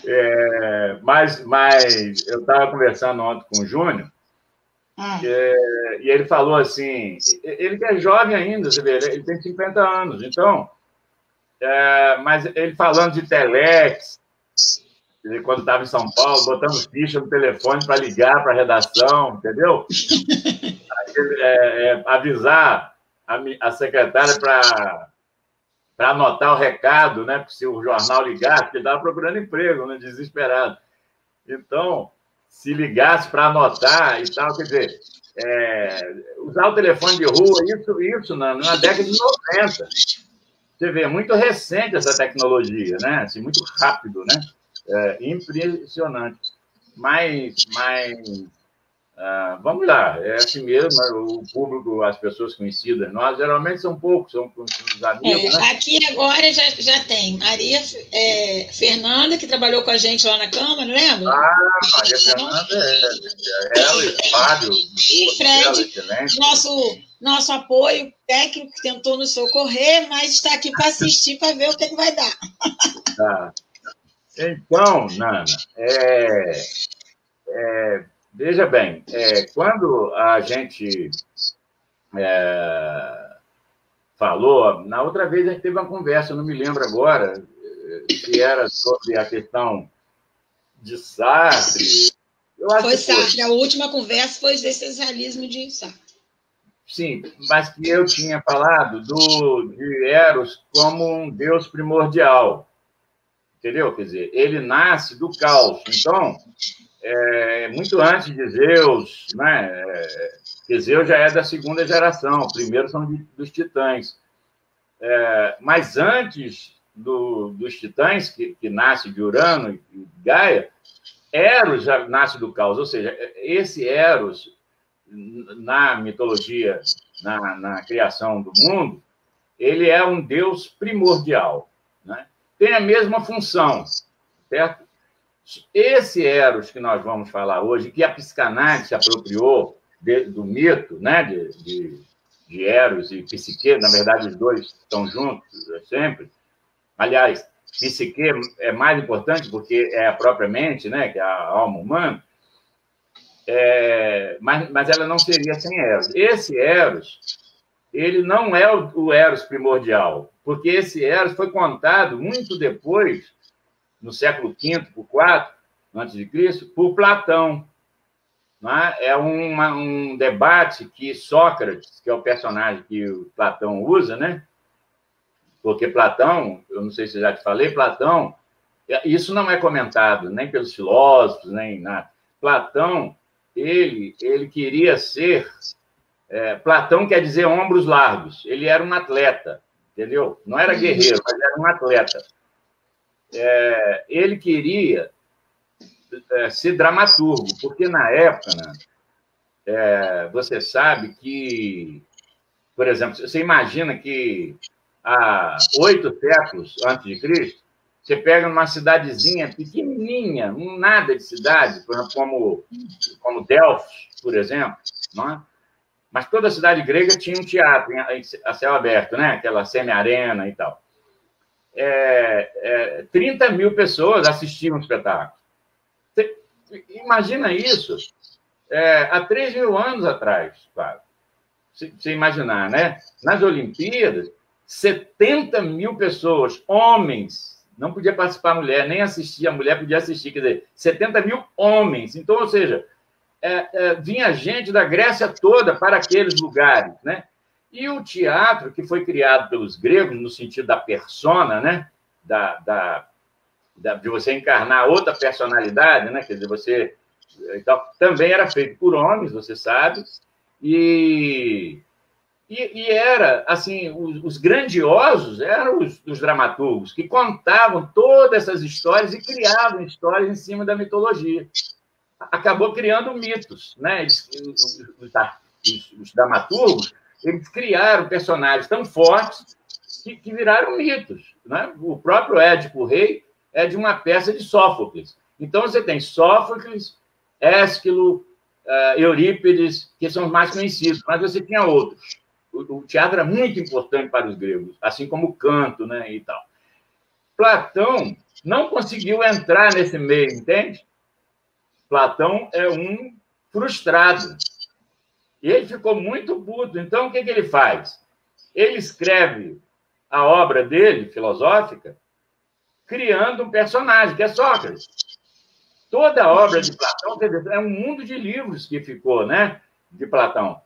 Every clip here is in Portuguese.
Mas eu estava conversando ontem com o Júnior, e ele falou assim, ele que é jovem ainda, você vê, ele tem 50 anos, então, mas ele falando de telex, quando estava em São Paulo, botando ficha no telefone para ligar para a redação, entendeu? Avisar a secretária para anotar o recado, né? Porque se o jornal ligasse, ele estava procurando emprego, né? Desesperado. Então, se ligasse para anotar e tal, quer dizer, usar o telefone de rua, isso na década de 90. Você vê, é muito recente essa tecnologia, né? Assim, muito rápido, né? Impressionante. Mas vamos lá, é assim mesmo, o público, as pessoas conhecidas, nós geralmente são poucos, são os amigos, né? Aqui agora já tem Maria Fernanda, que trabalhou com a gente lá na Câmara, lembra? Maria Fernanda, ela e Fábio. E Fred, nosso apoio técnico, que tentou nos socorrer, mas está aqui para assistir, para ver o que vai dar. Tá. Então, Nana, veja bem, quando a gente falou, na outra vez a gente teve uma conversa, eu não me lembro agora, se era sobre a questão de Sartre. Foi Sartre, a última conversa foi de existencialismo de Sartre. Sim, mas que eu tinha falado de Eros como um deus primordial, entendeu? Quer dizer, ele nasce do caos, então... muito antes de Zeus, né? Porque Zeus já é da segunda geração, primeiro são dos titãs. Mas antes dos titãs, que nasce de Urano e Gaia, Eros já nasce do caos, ou seja, esse Eros, na mitologia, na criação do mundo, ele é um deus primordial, né? Tem a mesma função, certo? Esse Eros que nós vamos falar hoje, que a psicanálise se apropriou do mito, né, de Eros e Psique, na verdade os dois estão juntos sempre. Aliás, Psique é mais importante porque é a própria mente, né, que é a alma humana, mas ela não seria sem Eros. Esse Eros, ele não é o Eros primordial, porque esse Eros foi contado muito depois, no século V por IV, antes de Cristo, por Platão. Né? É um debate que Sócrates, que é o personagem que o Platão usa, né? Porque Platão, eu não sei se eu já te falei, Platão, isso não é comentado nem pelos filósofos, nem nada. Platão, ele queria ser... Platão quer dizer ombros largos. Ele era um atleta, entendeu? Não era guerreiro, mas era um atleta. Ele queria ser dramaturgo, porque na época, né, você sabe que, por exemplo, você imagina que há 8 séculos antes de Cristo, você pega numa cidadezinha pequenininha, nada de cidade, por exemplo, como Delfos, por exemplo, não é? Mas toda a cidade grega tinha um teatro a céu aberto, né? Aquela semi-arena e tal. 30 mil pessoas assistiam o espetáculo. Você imagina isso há 3 mil anos atrás, claro. Você imaginar, né? Nas Olimpíadas, 70 mil pessoas, homens, não podia participar mulher, nem assistir, a mulher podia assistir, quer dizer, 70 mil homens. Então, ou seja, vinha gente da Grécia toda para aqueles lugares, né? E o teatro, que foi criado pelos gregos, no sentido da persona, né? De você encarnar outra personalidade, né? Quer dizer, você... Então, também era feito por homens, você sabe, e era, assim, os grandiosos eram os dramaturgos, que contavam todas essas histórias e criavam histórias em cima da mitologia. Acabou criando mitos, né? Os dramaturgos, eles criaram personagens tão fortes que viraram mitos, né? O próprio Édipo, o rei, é de uma peça de Sófocles. Então, você tem Sófocles, Ésquilo, Eurípides, que são os mais conhecidos, mas você tinha outros. O teatro era muito importante para os gregos, assim como o canto, né, e tal. Platão não conseguiu entrar nesse meio, entende? Platão é um frustrado. E ele ficou muito puto. Então, o que ele faz? Ele escreve a obra dele, filosófica, criando um personagem, que é Sócrates. Toda a obra de Platão, quer dizer, é um mundo de livros que ficou, né, de Platão.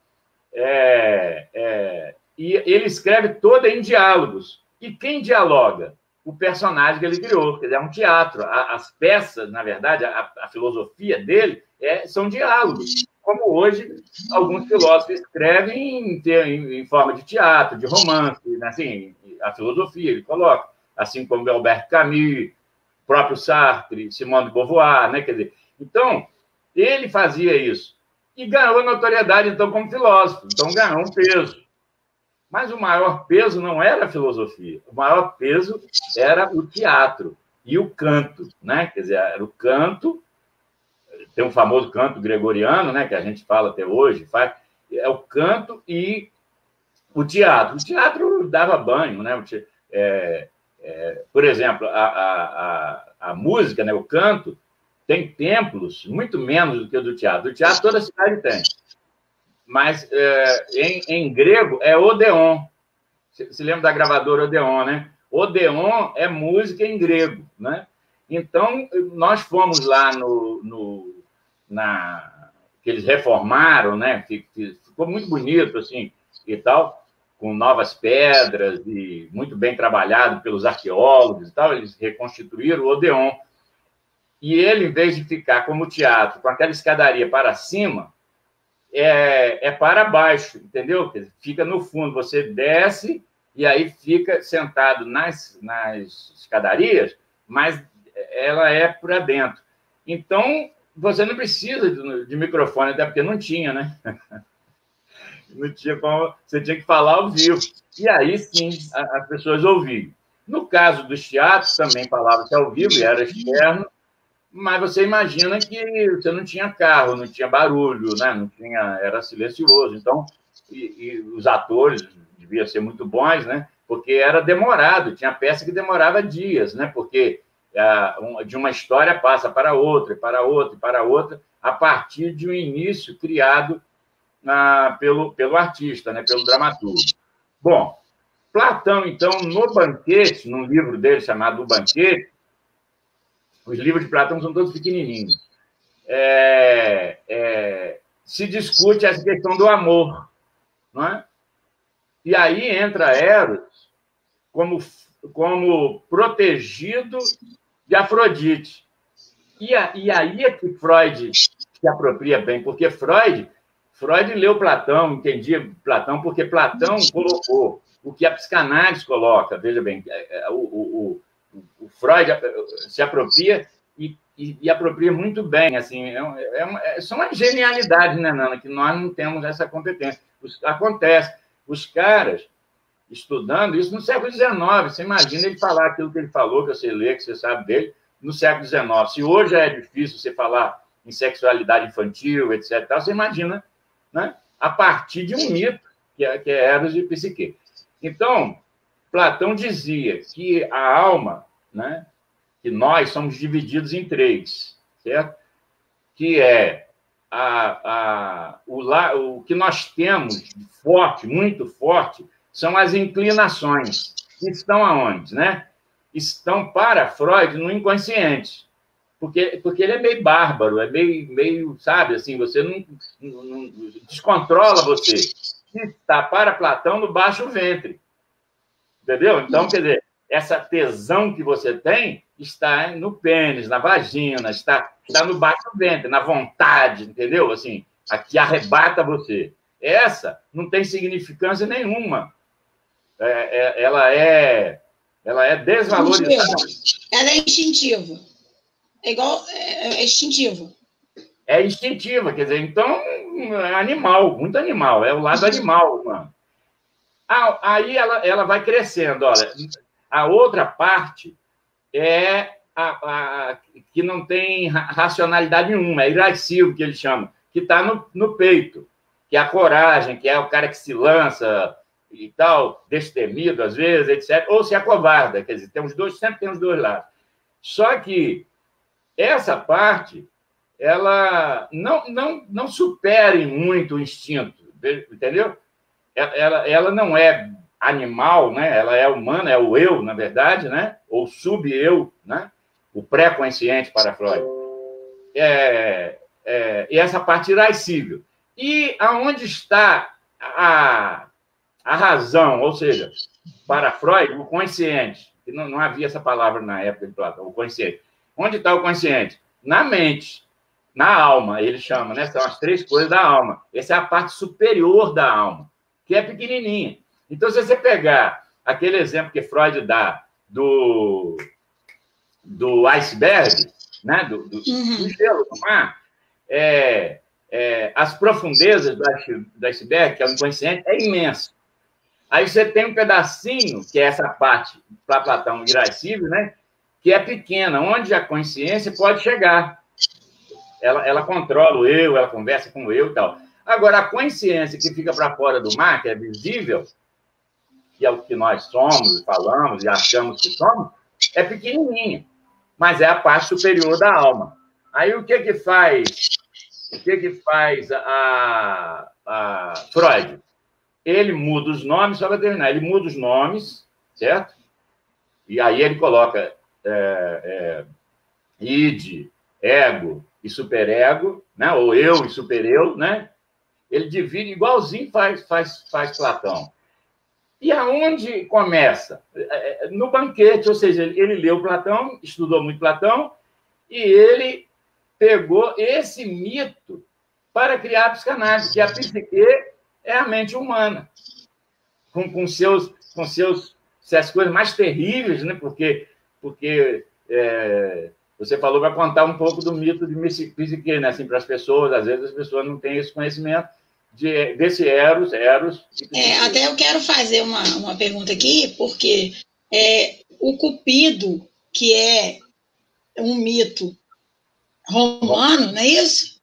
E ele escreve toda em diálogos. E quem dialoga? O personagem que ele criou. Quer dizer, é um teatro. As peças, na verdade, a filosofia dele são diálogos. Como hoje alguns filósofos escrevem em forma de teatro, de romance, né? Assim, a filosofia ele coloca, assim como Albert Camus, próprio Sartre, Simone de Beauvoir, né? Quer dizer, então, ele fazia isso. E ganhou notoriedade, então, como filósofo. Então, ganhou um peso. Mas o maior peso não era a filosofia. O maior peso era o teatro e o canto, né? Quer dizer, era o canto. Tem um famoso canto gregoriano, né? Que a gente fala até hoje. É o canto e o teatro. O teatro dava banho, né? Por exemplo, a música, né? O canto, tem templos muito menos do que o do teatro. O teatro toda cidade tem. Mas em grego é Odeon. Se lembra da gravadora Odeon, né? Odeon é música em grego, né? Então, nós fomos lá que eles reformaram, né? Ficou muito bonito, assim, e tal, com novas pedras e muito bem trabalhado pelos arqueólogos e tal. Eles reconstituíram o Odeon. E ele, em vez de ficar como teatro, com aquela escadaria para cima, é para baixo, entendeu? Fica no fundo, você desce e aí fica sentado nas escadarias, mas ela é para dentro. Então, você não precisa de microfone, até porque não tinha, né? Não tinha como, você tinha que falar ao vivo. E aí, sim, as pessoas ouviam. No caso dos teatros, também falava-se ao vivo e era externo, mas você imagina que você não tinha carro, não tinha barulho, né? Não tinha, era silencioso. Então, e os atores deviam ser muito bons, né? Porque era demorado, tinha peça que demorava dias, né? Porque de uma história passa para outra, para outra, para outra, a partir de um início criado pelo artista, né? Pelo dramaturgo. Bom, Platão, então, no Banquete, num livro dele chamado O Banquete, os livros de Platão são todos pequenininhos. Se discute essa questão do amor, não é? E aí entra Eros como protegido de Afrodite. E aí é que Freud se apropria bem, porque Freud leu Platão, entendia Platão, porque Platão colocou o que a psicanálise coloca. Veja bem, o Freud se apropria e apropria muito bem. Assim, são uma genialidade, né, Nana? Que nós não temos essa competência. Acontece. Os caras estudando isso no século XIX. Você imagina ele falar aquilo que ele falou, que você lê, que você sabe dele, no século XIX. Se hoje é difícil você falar em sexualidade infantil, etc., você imagina, né, a partir de um mito, que é Eros e Psique. Então, Platão dizia que a alma, né, que nós somos divididos em três, certo? Que é o que nós temos forte, muito forte, são as inclinações, que estão aonde, né? Estão, para Freud, no inconsciente, porque ele é meio bárbaro, é meio, sabe, assim, você não descontrola você. Está, para Platão, no baixo ventre, entendeu? Então, quer dizer, essa tesão que você tem está no pênis, na vagina, está no baixo ventre, na vontade, entendeu? Assim, a que arrebata você. Essa não tem significância nenhuma. Ela é desvalorizada. Ela é instintiva. É igual... É instintiva. É instintiva, quer dizer, então, é animal, muito animal. É o lado animal, mano. Aí ela vai crescendo. Olha, a outra parte é que não tem racionalidade nenhuma, é irascível, que ele chama, que está no peito, que é a coragem, que é o cara que se lança, e tal, destemido às vezes, etc., ou se acovarda, quer dizer, sempre tem os dois lados. Só que essa parte, ela não supere muito o instinto, entendeu? Ela não é animal, né? Ela é humana, é o eu, na verdade, né? Ou sub-eu, né? O pré-consciente para Freud. E essa parte irascível. E aonde está a razão, ou seja, para Freud, o consciente, que não havia essa palavra na época de Platão, o consciente. Onde está o consciente? Na mente, na alma, ele chama, né? São as 3 coisas da alma. Essa é a parte superior da alma, que é pequenininha. Então, se você pegar aquele exemplo que Freud dá do iceberg, né? do gelo do mar, as profundezas do iceberg, que é o inconsciente, é imenso. Aí você tem um pedacinho, que é essa parte, para Platão, irascível, né? Que é pequena, onde a consciência pode chegar. Ela controla o eu, ela conversa com o eu e tal. Agora, a consciência que fica para fora do mar, que é visível, que é o que nós somos, falamos e achamos que somos, é pequenininha, mas é a parte superior da alma. Aí o que faz a Freud? Ele muda os nomes, só para terminar, ele muda os nomes, certo? E aí ele coloca id, ego e superego, né? Ou eu e supereu, né? Ele divide igualzinho faz Platão. E aonde começa? No banquete, ou seja, ele leu Platão, estudou muito Platão, e ele pegou esse mito para criar a psicanálise, que a psique é a mente humana, com as coisas mais terríveis, né? Porque você falou, vai contar um pouco do mito de psique, né? Assim, para as pessoas, às vezes as pessoas não têm esse conhecimento desse Eros. Até eu quero fazer uma pergunta aqui, porque o Cupido, que é um mito romano, não é isso?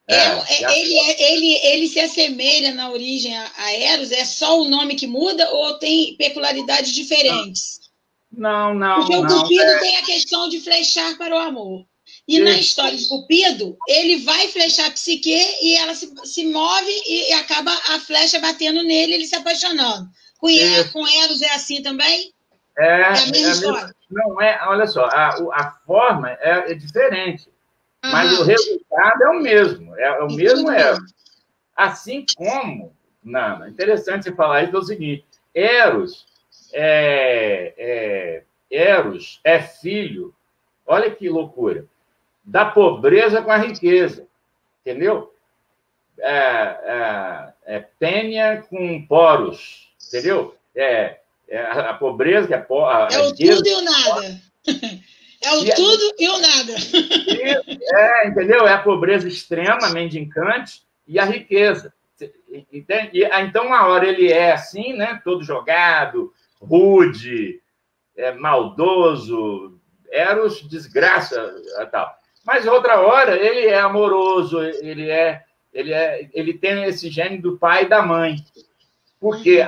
Ele se assemelha na origem a Eros? É só o nome que muda ou tem peculiaridades diferentes? Não. Porque o Cupido tem a questão de flechar para o amor. E na história de Cupido, ele vai flechar a psique e ela se move e acaba a flecha batendo nele, ele se apaixonando. Com Eros é assim também? É a mesma história. Não olha só, a forma é diferente. Mas o resultado é o mesmo. É o mesmo Eros. Assim como... Não, é interessante você falar isso, é o seguinte. Eros é filho, olha que loucura, da pobreza com a riqueza. Entendeu? Pênia com poros. Entendeu? A pobreza, que é a o tudo e o nada. É o tudo e o nada. Entendeu? É a pobreza extrema, mendicante, e a riqueza. Entende? Então, uma hora ele é assim, né? Todo jogado, rude, maldoso, Eros, desgraça, tal. Mas outra hora ele é amoroso, ele tem esse gene do pai e da mãe. Porque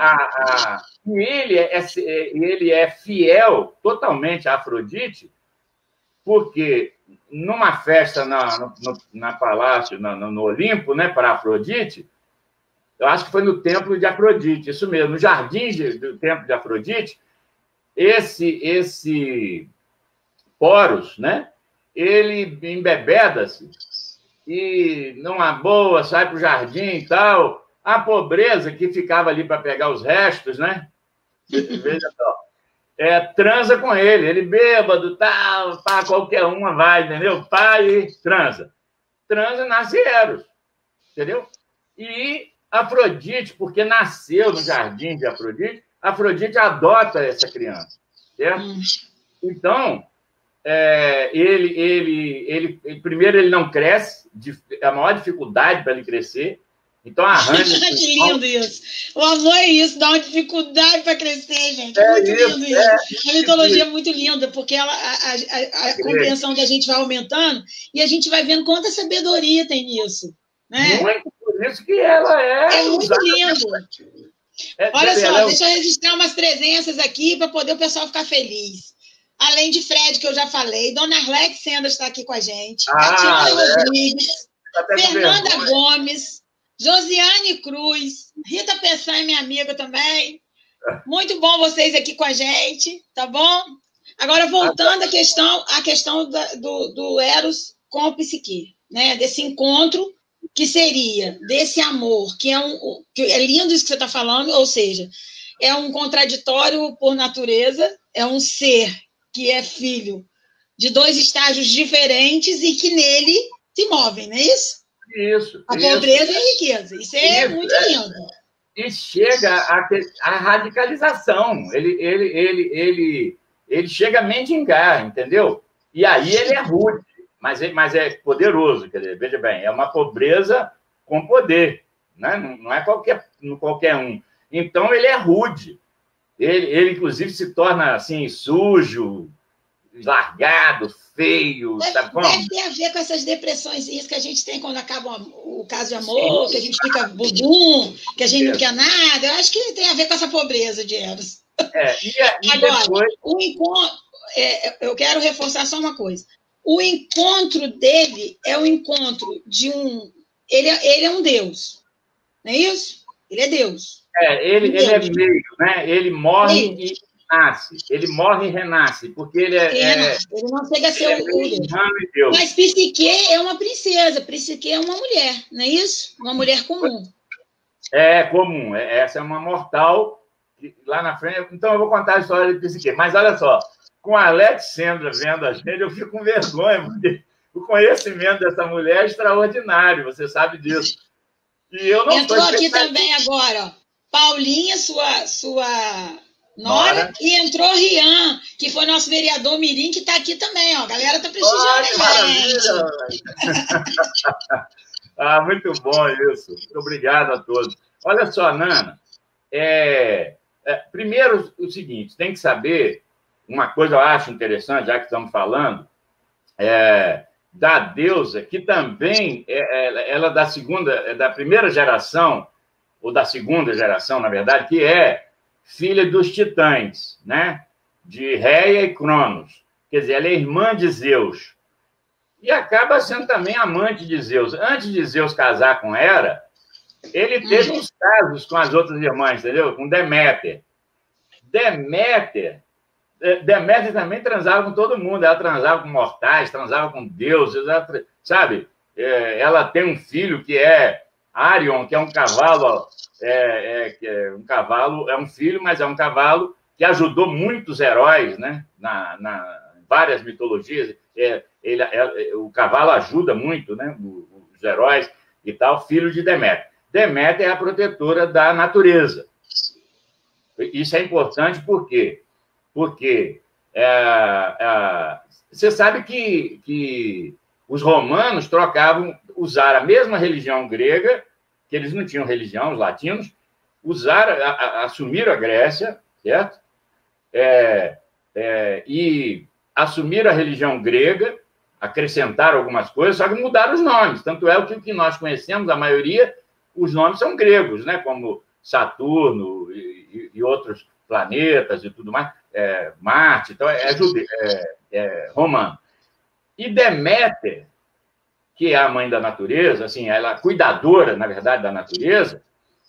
ele é fiel totalmente a Afrodite, porque numa festa na Palácio, no Olimpo, né, para Afrodite, eu acho que foi no templo de Afrodite, isso mesmo, no jardim do templo de Afrodite, esse Poros, né, ele embebeda-se e, numa boa, sai para o jardim e tal. A pobreza que ficava ali para pegar os restos, né? Veja só. Transa com ele bêbado, tal, pá, qualquer uma vai, entendeu? Pá, e transa. Transa, nasce Eros, entendeu? E Afrodite, porque nasceu no jardim de Afrodite adota essa criança, certo? Então, primeiro ele não cresce, a maior dificuldade para ele crescer. Então, arranja... Que lindo isso. O amor é isso, dá uma dificuldade para crescer, gente. Muito lindo isso. A mitologia é muito linda, porque a compreensão da gente vai aumentando e a gente vai vendo quanta sabedoria tem nisso. Né? Muito, por isso que ela é muito lindo. Olha só, deixa eu registrar umas presenças aqui para poder o pessoal ficar feliz. Além de Fred, que eu já falei, Dona Arlete Sendas está aqui com a gente, Tatiana Rodrigues, Fernanda Gomes, Josiane Cruz, Rita Peçanha, minha amiga também. Muito bom vocês aqui com a gente, tá bom? Agora, voltando à questão do Eros com o Psique, né? Desse encontro que seria, desse amor, que é lindo isso que você está falando, ou seja, é um contraditório por natureza, é um ser que é filho de dois estágios diferentes e que nele se movem, não é isso? Isso. A pobreza e a riqueza. Isso é muito lindo. E chega à radicalização. Ele chega a mendigar, entendeu? E aí ele é rude, mas é poderoso. Quer dizer, veja bem, é uma pobreza com poder, né? Não é qualquer um. Então, ele é rude. Ele, inclusive, se torna assim, sujo, largado, feio. Deve ter a ver com essas depressões isso que a gente tem quando acaba o caso de amor, que a gente fica bubum, que a gente não quer nada. Eu acho que tem a ver com essa pobreza de Eros. Agora, depois... o encontro, eu quero reforçar só uma coisa. O encontro dele é o encontro de um... Ele é um Deus, não é isso? Ele é Deus. Ele é meio, né? Ele morre e renasce. Ele morre e renasce, porque ele ele não chega a ser Deus. Mas Psique é uma princesa, Psique é uma mulher, não é isso? Uma mulher comum. É comum. Essa é uma mortal lá na frente. Então, eu vou contar a história de Psique. Mas, olha só, com a Alexandra vendo a gente, eu fico com vergonha, porque o conhecimento dessa mulher é extraordinário, você sabe disso. E eu não entrou aqui também agora, ó. Paulinha, sua nora, e entrou Rian, que foi nosso vereador Mirim, que está aqui também, ó. A galera está prestigiando a gente. Muito bom isso. Muito obrigado a todos. Olha só, Nana, primeiro o seguinte, tem que saber, uma coisa eu acho interessante, já que estamos falando, da deusa, que também ela da primeira geração, ou da segunda geração, na verdade, que é filha dos titãs, né? De Réia e Cronos. Quer dizer, ela é irmã de Zeus. E acaba sendo também amante de Zeus. Antes de Zeus casar com Hera, ele teve uns casos com as outras irmãs, entendeu? Com Deméter. Deméter também transava com todo mundo. Ela transava com mortais, transava com deuses, sabe? Ela tem um filho que é Arion, que é um cavalo, é um filho, mas é um cavalo que ajudou muitos heróis, né? Na várias mitologias. O cavalo ajuda muito, né? Os heróis e tal, filho de Deméter. Deméter é a protetora da natureza. Isso é importante por quê? Porque você sabe que os romanos usaram a mesma religião grega, que eles não tinham religião, os latinos, assumiram a Grécia, certo? E assumiram a religião grega, acrescentaram algumas coisas, só que mudaram os nomes. Tanto é que o que nós conhecemos, a maioria, os nomes são gregos, né? Como Saturno e outros planetas e tudo mais, Marte, então é romano. E Deméter, que é a mãe da natureza, assim, ela é cuidadora, na verdade, da natureza,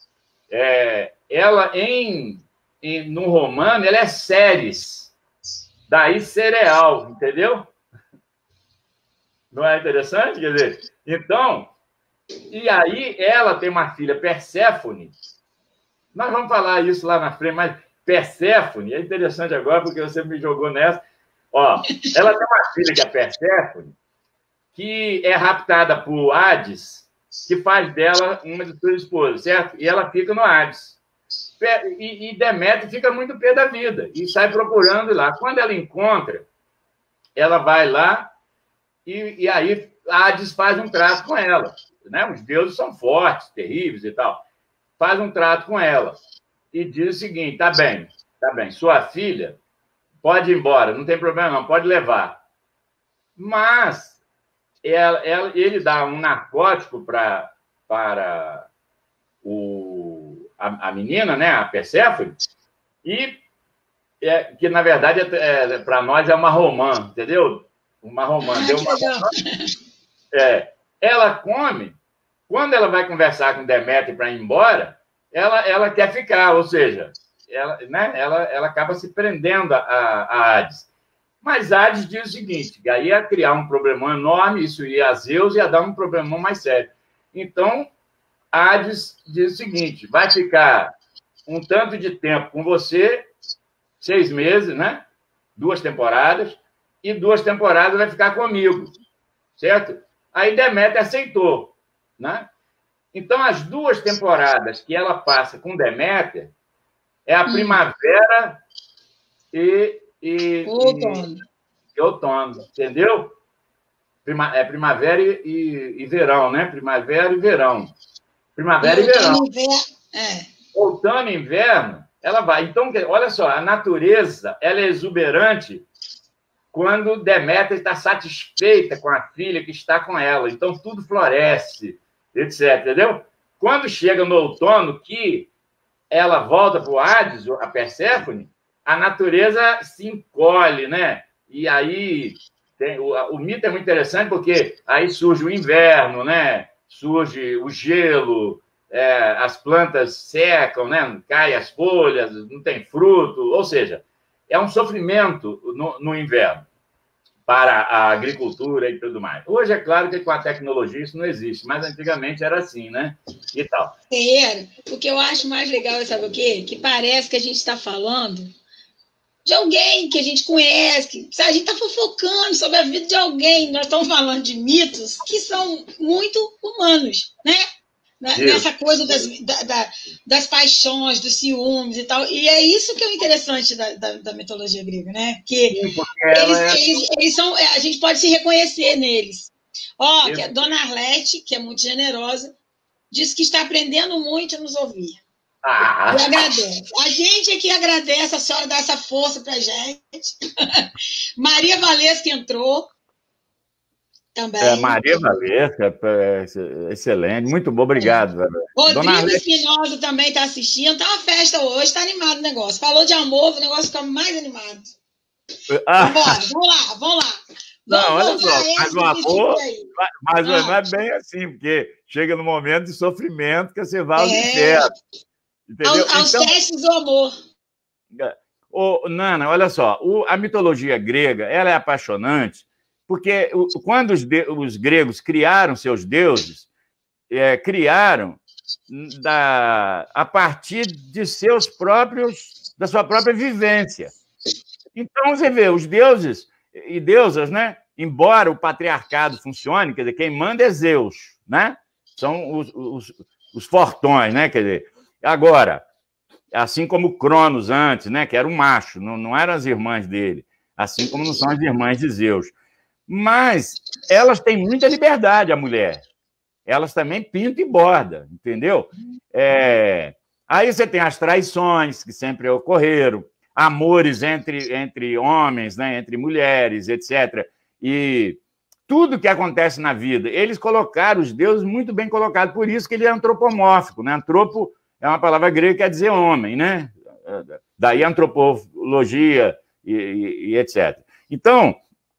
ela, no romano, ela é Ceres, daí cereal, entendeu? Não é interessante? Quer dizer, então, e aí ela tem uma filha, Perséfone, nós vamos falar isso lá na frente, mas Perséfone, é interessante agora, porque você me jogou nessa. Ó, ela tem uma filha que é Perséfone, que é raptada por Hades, que faz dela uma de suas esposas, certo? E ela fica no Hades. E Deméter fica muito pé da vida e sai procurando lá. Quando ela encontra, ela vai lá e aí Hades faz um trato com ela. Né? Os deuses são fortes, terríveis e tal. Faz um trato com ela e diz o seguinte: tá bem, sua filha pode ir embora, não tem problema não, pode levar. Mas ele dá um narcótico para a menina, né, a Perséfone, e que, na verdade, para nós é uma romã, entendeu? Uma romã. Deu uma romã. Ela come, quando ela vai conversar com Deméter para ir embora, ela quer ficar, ou seja, ela acaba se prendendo a Hades. Mas Hades diz o seguinte, que aí ia criar um problemão enorme, isso ia a Zeus, ia dar um problemão mais sério. Então, Hades diz o seguinte, vai ficar um tanto de tempo com você, 6 meses, né? 2 temporadas, e 2 temporadas vai ficar comigo, certo? Aí Deméter aceitou, né? Então, as 2 temporadas que ela passa com Deméter é a primavera e outono, entendeu? Primavera e verão, né? Primavera e verão. Primavera e verão. Outono e inverno, ela vai. Então, olha só, a natureza ela é exuberante quando Deméter está satisfeita com a filha que está com ela. Então, tudo floresce, etc. Entendeu? Quando chega no outono, que ela volta para o Hades, a Perséfone, a natureza se encolhe, né? E aí o mito é muito interessante porque aí surge o inverno, né? Surge o gelo, as plantas secam, né? Caem as folhas, não tem fruto, ou seja, é um sofrimento no inverno para a agricultura e tudo mais. Hoje, é claro que com a tecnologia isso não existe, mas antigamente era assim, né? E tal. O que eu acho mais legal é, sabe o quê? Que parece que a gente está falando de alguém que a gente conhece, a gente está fofocando sobre a vida de alguém, nós estamos falando de mitos que são muito humanos, né? Nessa coisa das paixões, dos ciúmes e tal. E é isso que é o interessante da mitologia grega, né? Que eles são, a gente pode se reconhecer neles. Que a Dona Arlete, que é muito generosa, disse que está aprendendo muito a nos ouvir. E agradece. A gente aqui agradece a senhora dar essa força pra gente. Maria Valesca entrou. Também. Maria Valesca, excelente, muito bom, obrigado. Rodrigo Espinosa também está assistindo, tá uma festa hoje, está animado o negócio. Falou de amor, o negócio fica mais animado. Vamos lá. Não, olha só, mas o amor, mas não é bem assim, porque chega no momento de sofrimento que você vai ao inferno. Entendeu? Aos testes do amor. Nana, olha só, a mitologia grega, ela é apaixonante, porque quando os gregos criaram seus deuses, criaram a partir de da sua própria vivência. Então, você vê, os deuses e deusas, né? Embora o patriarcado funcione, quer dizer, quem manda é Zeus, né? São os fortões, né? Quer dizer, agora, assim como Cronos antes, né? Que era um macho, não eram as irmãs dele, assim como não são as irmãs de Zeus. Mas elas têm muita liberdade, a mulher. Elas também pintam e bordam, entendeu? Aí você tem as traições, que sempre ocorreram, amores entre homens, né? Entre mulheres, etc. E tudo que acontece na vida, eles colocaram os deuses muito bem colocados, por isso que ele é antropomórfico, né? Antropo é uma palavra grega que quer dizer homem, né? Daí antropologia e etc. Então,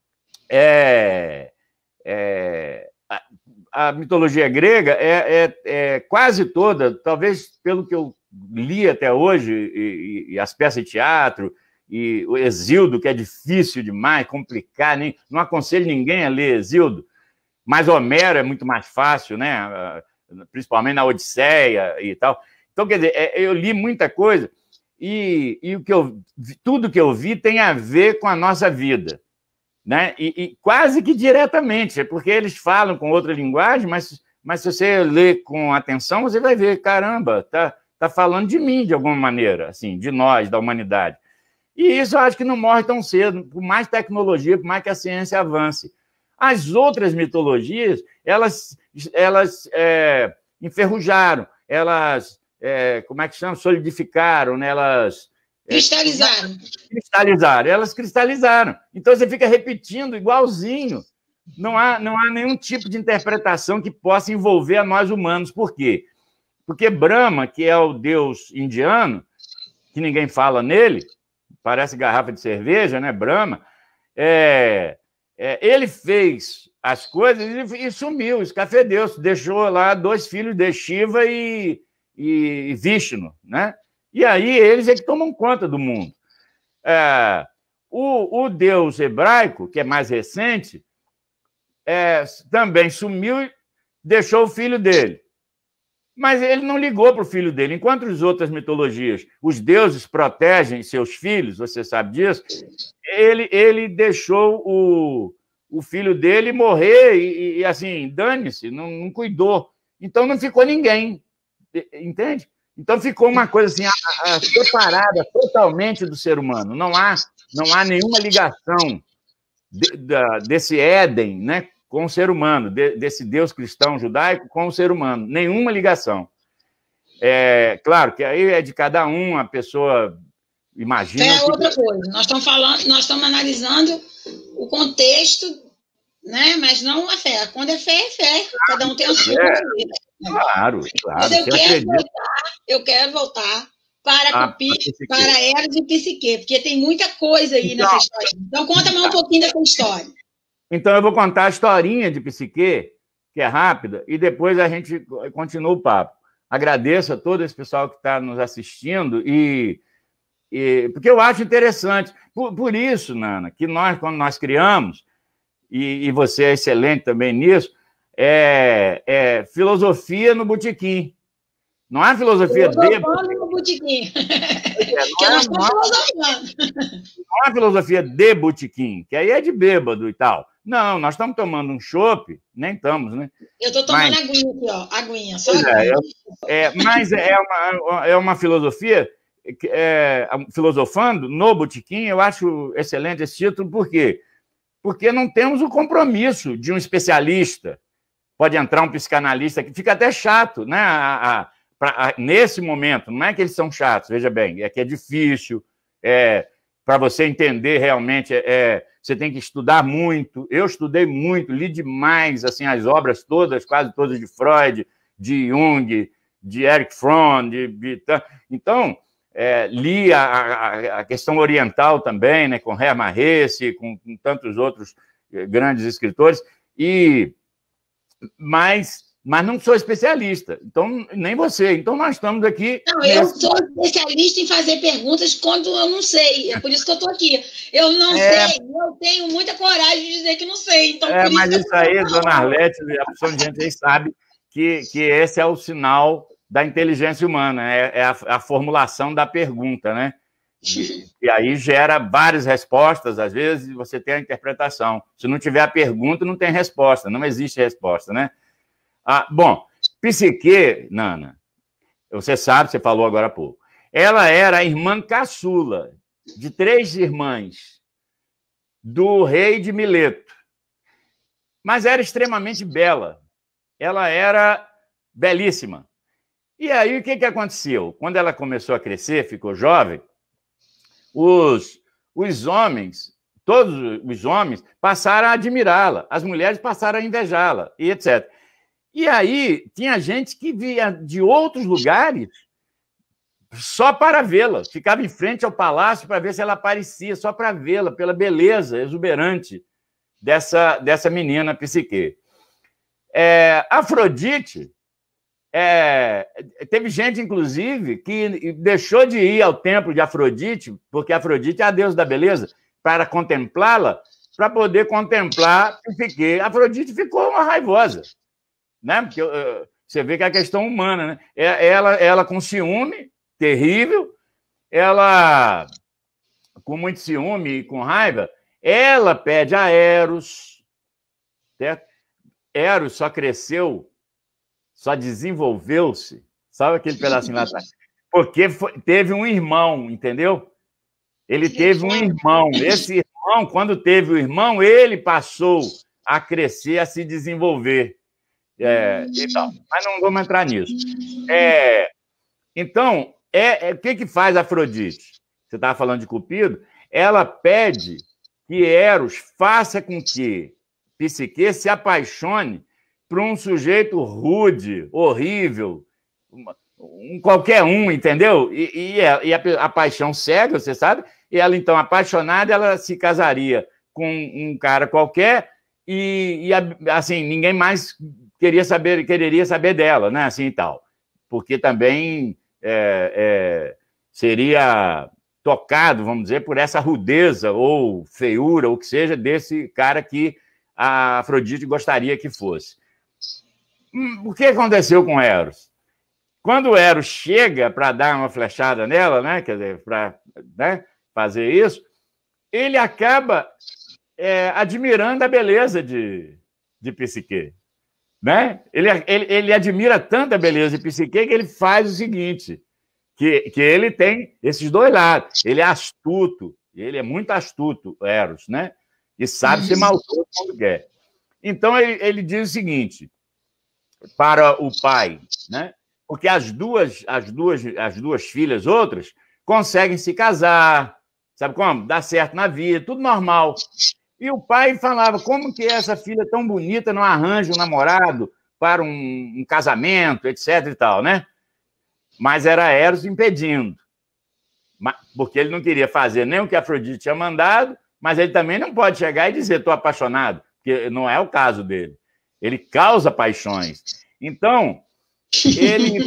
a mitologia grega é quase toda, talvez pelo que eu li até hoje, e as peças de teatro, e o Hesíodo, que é difícil demais, complicado, não aconselho ninguém a ler Hesíodo, mas Homero é muito mais fácil, né? Principalmente na Odisseia e tal. Então, quer dizer, eu li muita coisa e tudo que eu vi tem a ver com a nossa vida, né? E quase que diretamente, porque eles falam com outra linguagem, mas se você ler com atenção, você vai ver, caramba, tá falando de mim de alguma maneira, assim, de nós, da humanidade. E isso eu acho que não morre tão cedo, por mais tecnologia, por mais que a ciência avance. As outras mitologias, elas enferrujaram, elas, como é que chama? Solidificaram, né? Elas... Cristalizaram. Elas cristalizaram. Então, você fica repetindo igualzinho. Não há nenhum tipo de interpretação que possa envolver a nós humanos. Por quê? Porque Brahma, que é o deus indiano, que ninguém fala nele, parece garrafa de cerveja, né? Brahma, ele fez as coisas e sumiu, escafedeu-se, deixou lá 2 filhos de Shiva e Vishnu, né? E aí eles é que tomam conta do mundo. O deus hebraico, que é mais recente, também sumiu e deixou o filho dele. Mas ele não ligou para o filho dele. Enquanto as outras mitologias, os deuses protegem seus filhos, você sabe disso, ele deixou o filho dele morrer e assim, dane-se, não cuidou. Então não ficou ninguém, entende? Então ficou uma coisa assim, separada totalmente do ser humano. Não há nenhuma ligação desse Éden, né, com o ser humano, desse Deus cristão judaico com o ser humano. Nenhuma ligação. Claro que aí é de cada um, a pessoa imagina... É outra coisa. Nós estamos analisando o contexto, né, mas não a fé. Quando é fé, é fé. Cada um tem a sua. Claro. Mas eu quero voltar para Eros e Psique, porque tem muita coisa aí nessa história. Então, conta mais um pouquinho dessa história. Então, eu vou contar a historinha de Psique, que é rápida, e depois a gente continua o papo. Agradeço a todo esse pessoal que está nos assistindo, porque eu acho interessante. Por isso, Nana, que quando nós criamos, e você é excelente também nisso, filosofia no botequim. Não há filosofia no botequim. Não há filosofia de botequim, que aí é de bêbado e tal. Não, nós estamos tomando um chopp, nem estamos, né? Eu estou tomando aguinha aqui, ó. Aguinha, só aguinha. Mas é uma filosofia, filosofando no botequim, eu acho excelente esse título, por quê? Porque não temos o compromisso de um especialista. Pode entrar um psicanalista, que fica até chato, né? Nesse momento, não é que eles são chatos, veja bem, é que é difícil, para você entender realmente, você tem que estudar muito. Eu estudei muito, li demais assim, as obras todas, quase todas de Freud, de Jung, de Erich Fromm, então, li a questão oriental também, né, com Hermann Hesse, com tantos outros grandes escritores, mas não sou especialista, então nem você. Então nós estamos aqui... Não, eu sou especialista em fazer perguntas quando eu não sei, é por isso que eu estou aqui. Eu não sei, eu tenho muita coragem de dizer que não sei. Então, mas isso aí, dona Arlete, a opção de gente aí sabe que esse é o sinal da inteligência humana, é a formulação da pergunta, né? E aí gera várias respostas, às vezes você tem a interpretação. Se não tiver a pergunta, não tem resposta, não existe resposta, né? Bom, Psique, Nana, você sabe, você falou agora há pouco, ela era a irmã caçula de 3 irmãs do rei de Mileto, mas era extremamente bela, ela era belíssima. E aí, o que aconteceu? Quando ela começou a crescer, ficou jovem, os homens, todos os homens, passaram a admirá-la, as mulheres passaram a invejá-la, e etc. E aí, tinha gente que via de outros lugares só para vê-la. Ficava em frente ao palácio para ver se ela aparecia, só para vê-la, pela beleza exuberante dessa menina Psique. Afrodite, teve gente, inclusive, que deixou de ir ao templo de Afrodite, porque Afrodite é a deusa da beleza, para contemplá-la, para poder contemplar Psique. Afrodite ficou uma raivosa. Né? Porque você vê que é a questão humana, né? Ela com ciúme terrível, ela com muito ciúme e com raiva, ela pede a Eros, certo? Eros só cresceu, só desenvolveu-se, sabe aquele pedacinho lá atrás? Porque teve um irmão, entendeu? Ele teve um irmão. Esse irmão, quando teve o irmão, ele passou a crescer, a se desenvolver. Mas não vamos entrar nisso. Então, o que faz Afrodite? Você estava falando de Cupido? Ela pede que Eros faça com que Psique se apaixone por um sujeito rude, horrível, qualquer um, entendeu? E a paixão cega, você sabe? E ela, então, apaixonada, ela se casaria com um cara qualquer assim, ninguém mais quereria saber dela, né? Assim e tal. Porque também seria tocado, vamos dizer, por essa rudeza ou feiura, ou o que seja, desse cara que a Afrodite gostaria que fosse. O que aconteceu com Eros? Quando Eros chega para dar uma flechada nela, né, quer dizer, para fazer isso, ele acaba admirando a beleza de Psique. Né? Ele admira tanto a beleza de Psique que ele faz o seguinte, que ele tem esses dois lados. Ele é astuto, ele é muito astuto, Eros, né? E sabe ser maldoso quando quer. Então, ele diz o seguinte para o pai, né? Porque as duas filhas outras conseguem se casar, sabe como? Dá certo na vida, tudo normal. E o pai falava, como que essa filha tão bonita não arranja um namorado para um casamento, etc. e tal, né? Mas era Eros impedindo. Porque ele não queria fazer nem o que a Afrodite tinha mandado, mas ele também não pode chegar e dizer, estou apaixonado, porque não é o caso dele. Ele causa paixões. Então, ele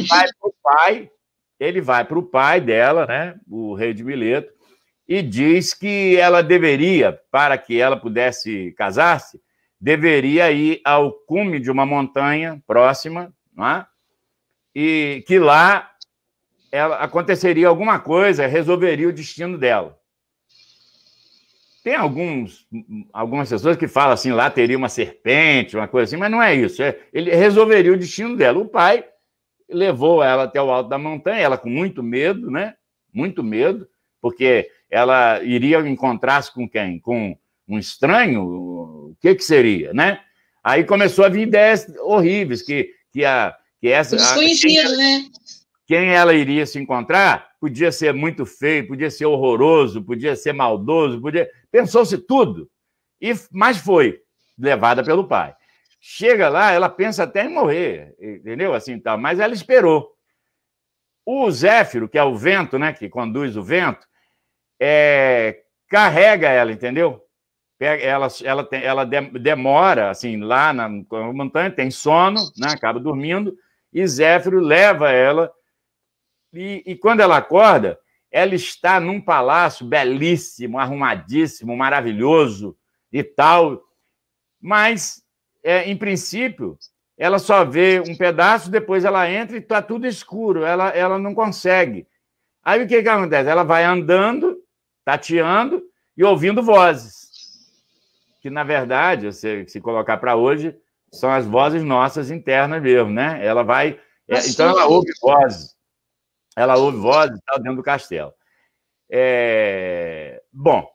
vai para o pai dela, né? O rei de Mileto, e diz que ela deveria, para que ela pudesse casar-se, deveria ir ao cume de uma montanha próxima, não é? E que lá aconteceria alguma coisa, resolveria o destino dela. Tem algumas pessoas que falam assim, lá teria uma serpente, uma coisa assim, mas não é isso. Ele resolveria o destino dela. O pai levou ela até o alto da montanha, ela com muito medo, né? Muito medo, porque ela iria encontrar-se com quem? Com um estranho? O que seria, né? Aí começou a vir ideias horríveis, que essa... Desconhecido, né? Quem ela iria se encontrar podia ser muito feio, podia ser horroroso, podia ser maldoso, pensou-se tudo, mas foi levada pelo pai. Chega lá, ela pensa até em morrer, entendeu? Assim, tal, mas ela esperou. O Zéfiro, que é o vento, né, que conduz o vento, carrega ela, entendeu? Ela demora, assim, lá na montanha, tem sono, né, acaba dormindo, e Zéfiro leva ela. E quando ela acorda, ela está num palácio belíssimo, arrumadíssimo, maravilhoso e tal, mas, em princípio, ela só vê um pedaço, depois ela entra e está tudo escuro, ela não consegue. Aí o que acontece? Ela vai andando, tateando e ouvindo vozes, que, na verdade, se colocar para hoje, são as vozes nossas internas mesmo, né? Ela vai... então, ela ouve vozes. Ela ouve vozes dentro do castelo. Bom,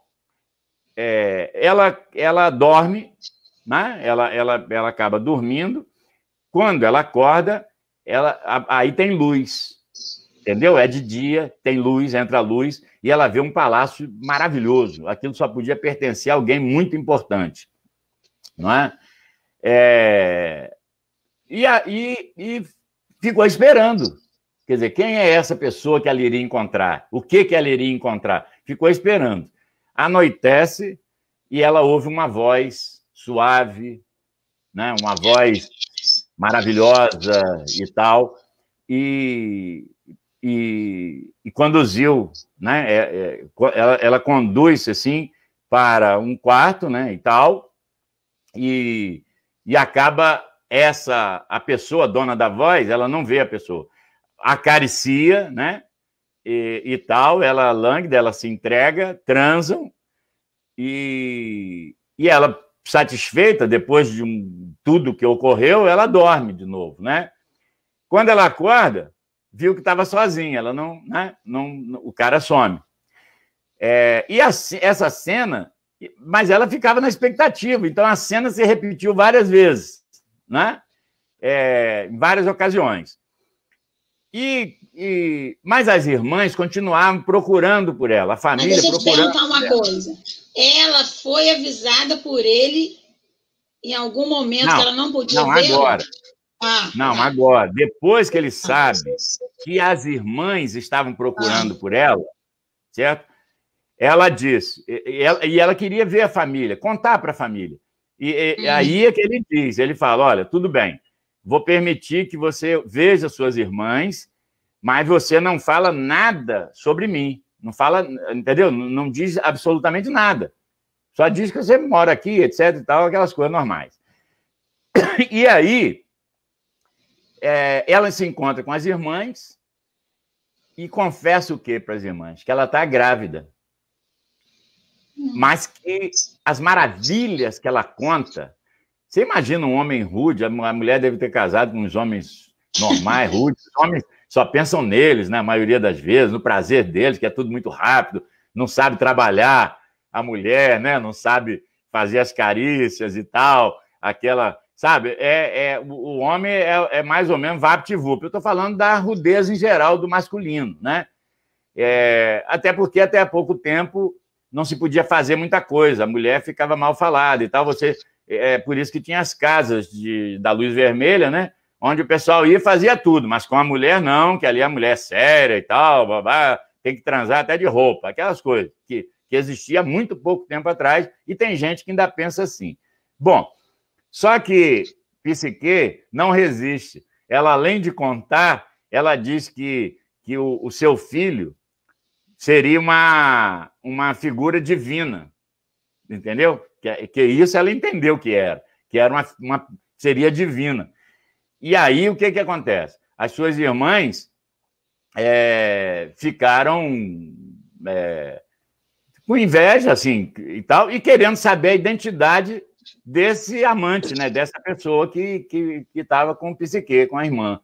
ela dorme, né? Ela acaba dormindo. Quando ela acorda, aí tem luz, entendeu? É de dia, tem luz, entra a luz, e ela vê um palácio maravilhoso. Aquilo só podia pertencer a alguém muito importante, não é? E ficou esperando. Quer dizer, quem é essa pessoa que ela iria encontrar? O que ela iria encontrar? Ficou esperando. Anoitece e ela ouve uma voz suave, né? Uma voz maravilhosa e tal, e conduziu, né? Ela conduz assim para um quarto, né? E tal, e acaba a pessoa dona da voz, ela não vê a pessoa. Acaricia, né? E tal, ela lânguida, ela se entrega, transam, e ela, satisfeita, depois de tudo que ocorreu, ela dorme de novo, né? Quando ela acorda, viu que estava sozinha, ela o cara some. Essa cena, mas ela ficava na expectativa, então a cena se repetiu várias vezes, né? Em várias ocasiões. Mas as irmãs continuavam procurando por ela, a família procurando. Deixa eu te perguntar uma coisa. Ela foi avisada por ele em algum momento que ela não podia ver? Não, agora. Não, agora, depois que ele sabe que as irmãs estavam procurando por ela, certo? Ela disse, e ela queria ver a família, contar para a família. E aí é que ele diz, ele fala, olha, tudo bem, vou permitir que você veja suas irmãs, mas você não fala nada sobre mim. Não fala, entendeu? Não diz absolutamente nada. Só diz que você mora aqui, etc. e tal, aquelas coisas normais. E aí, ela se encontra com as irmãs e confessa o quê para as irmãs? Que ela está grávida. Mas que as maravilhas que ela conta... Você imagina um homem rude, a mulher deve ter casado com uns homens normais, rudes, os homens só pensam neles, né, a maioria das vezes, no prazer deles, que é tudo muito rápido, não sabe trabalhar a mulher, né, não sabe fazer as carícias e tal, aquela, sabe, o homem é mais ou menos vapt-vupt. Eu estou falando da rudeza em geral do masculino, né, até porque até há pouco tempo não se podia fazer muita coisa, a mulher ficava mal falada e tal, por isso que tinha as casas da luz vermelha, né, onde o pessoal ia e fazia tudo, mas com a mulher não, que ali a mulher é séria e tal, babá, tem que transar até de roupa, aquelas coisas que existia há muito pouco tempo atrás, e tem gente que ainda pensa assim. Bom, só que Psique não resiste. Ela, além de contar, ela diz que o seu filho seria uma figura divina, entendeu? Que isso ela entendeu que era seria divina. E aí, o que acontece? As suas irmãs ficaram com inveja, assim, e tal, e querendo saber a identidade desse amante, né? Dessa pessoa que estava com Psique, com a irmã.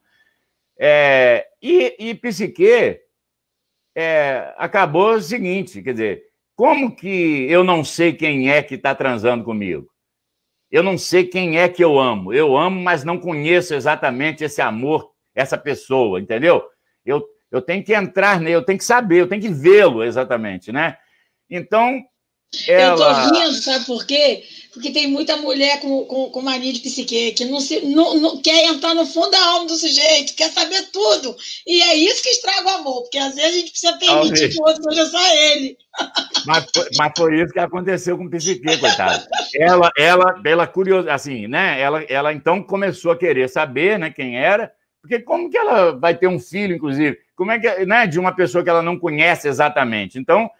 E Psique acabou o seguinte, quer dizer, como que eu não sei quem é que está transando comigo? Eu não sei quem é que eu amo. Eu amo, mas não conheço exatamente esse amor, essa pessoa, entendeu? Eu tenho que entrar nele, eu tenho que saber, eu tenho que vê-lo exatamente, né? Então, eu tô rindo, sabe por quê? Porque tem muita mulher com mania de Psique que não quer entrar no fundo da alma do sujeito, quer saber tudo. E é isso que estraga o amor, porque às vezes a gente precisa permitir que o outro seja só ele. Mas foi isso que aconteceu com Psique, coitada. Ela pela curiosidade, assim, né? Ela então começou a querer saber, né, quem era, porque como que ela vai ter um filho, inclusive? Como é que, né, de uma pessoa que ela não conhece exatamente? Então,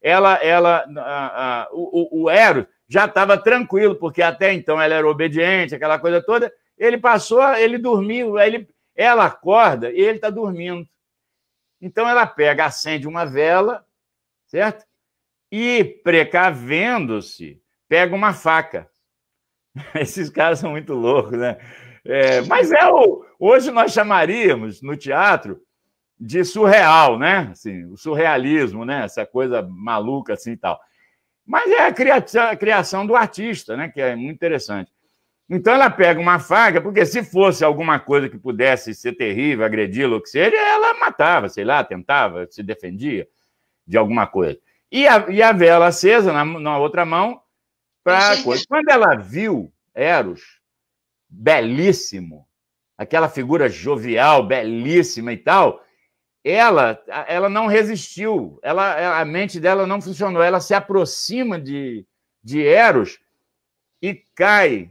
o Eros já estava tranquilo, porque até então ela era obediente, aquela coisa toda. Ele dormiu, ela acorda e ele está dormindo. Então ela pega, acende uma vela, certo? E, precavendo-se, pega uma faca. Esses caras são muito loucos, né? Mas hoje nós chamaríamos, no teatro, de surreal, né? Assim, o surrealismo, né? Essa coisa maluca assim e tal. Mas é a criação do artista, né? Que é muito interessante. Então ela pega uma faca, porque se fosse alguma coisa que pudesse ser terrível, agredi-lo, ou que seja, ela matava, sei lá, tentava, se defendia de alguma coisa. E a vela acesa na outra mão para coisa. Quando ela viu Eros, belíssimo, aquela figura jovial, belíssima e tal, ela não resistiu, a mente dela não funcionou, ela se aproxima de Eros e cai.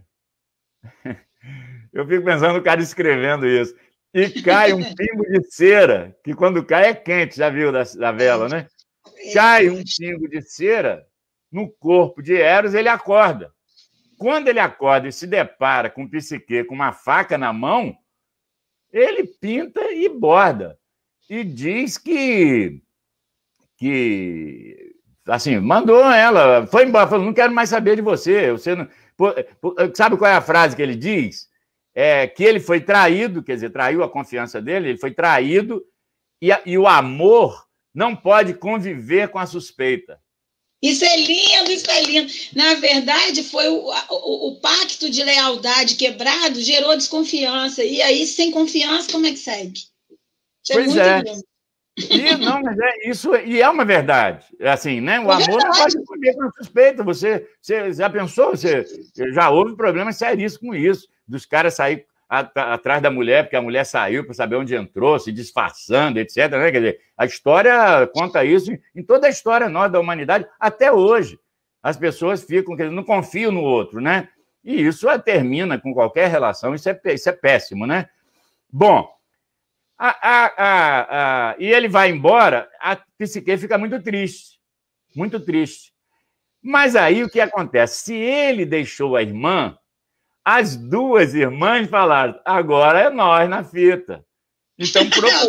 Eu fico pensando no cara escrevendo isso. E cai um pingo de cera, que quando cai é quente, já viu da vela, né? Cai um pingo de cera no corpo de Eros, ele acorda. Quando ele acorda e se depara com Psique com uma faca na mão, ele pinta e borda. E diz que assim, mandou ela, foi embora, falou, não quero mais saber de você. Sabe qual é a frase que ele diz? Que ele foi traído, quer dizer, traiu a confiança dele, ele foi traído, e o amor não pode conviver com a suspeita. Isso é lindo, isso é lindo. Na verdade, foi o pacto de lealdade quebrado gerou desconfiança. E aí, sem confiança, como é que segue? Isso pois é. Lindo. Mas isso, e é uma verdade. Assim, né? O amor não pode conviver com a suspeita. Você já pensou? Você já houve problemas sérios com isso, dos caras sair atrás da mulher, porque a mulher saiu para saber onde entrou, se disfarçando, etc. Né? Quer dizer, a história conta isso em toda a história nossa da humanidade, até hoje. As pessoas ficam, quer dizer, não confiam no outro, né? E isso termina com qualquer relação, isso é péssimo, né? Bom, e ele vai embora, a Psique fica muito triste, muito triste. Mas aí o que acontece? Se ele deixou a irmã, as duas irmãs falaram, agora é nós na fita. Então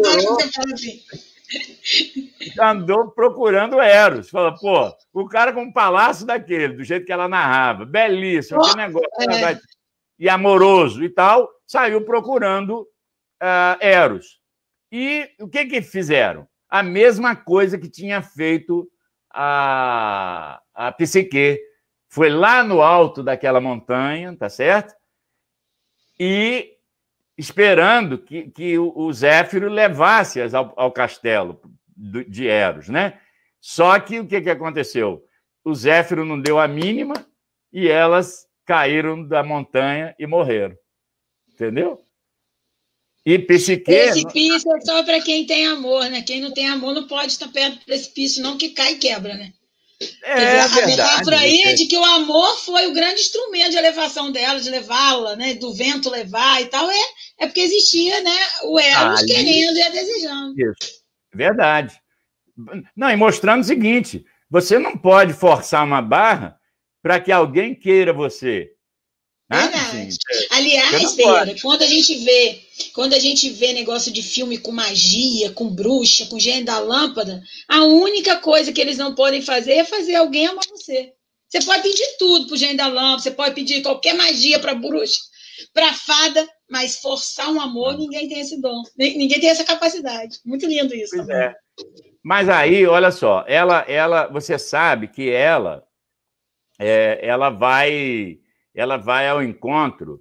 andou procurando Eros. Falou, pô, o cara com um palácio daquele, do jeito que ela narrava, belíssimo, que negócio, e amoroso e tal, saiu procurando Eros. E o que fizeram? A mesma coisa que tinha feito a Psique. Foi lá no alto daquela montanha, tá certo? E esperando que o Zéfiro levasse-as ao castelo de Eros, né? Só que o que aconteceu? O Zéfiro não deu a mínima e elas caíram da montanha e morreram. Entendeu? E Psique... Precipício é só para quem tem amor, né? Quem não tem amor não pode estar perto do precipício, não, que cai e quebra, né? A metáfora aí é de que o amor foi o grande instrumento de elevação dela, de levá-la, né? Do vento levar e tal, é porque existia, né? O Eros querendo e desejando. Isso, verdade. Não, e mostrando o seguinte, você não pode forçar uma barra para que alguém queira você. Verdade. Aliás, Beira, quando a gente vê negócio de filme com magia, com bruxa, com gênio da lâmpada, a única coisa que eles não podem fazer é fazer alguém amar você. Você pode pedir tudo pro gênio da lâmpada, você pode pedir qualquer magia para bruxa, para fada, mas forçar um amor, ninguém tem esse dom, ninguém tem essa capacidade. Muito lindo isso pois também. Mas aí, olha só, você sabe que ela vai ao encontro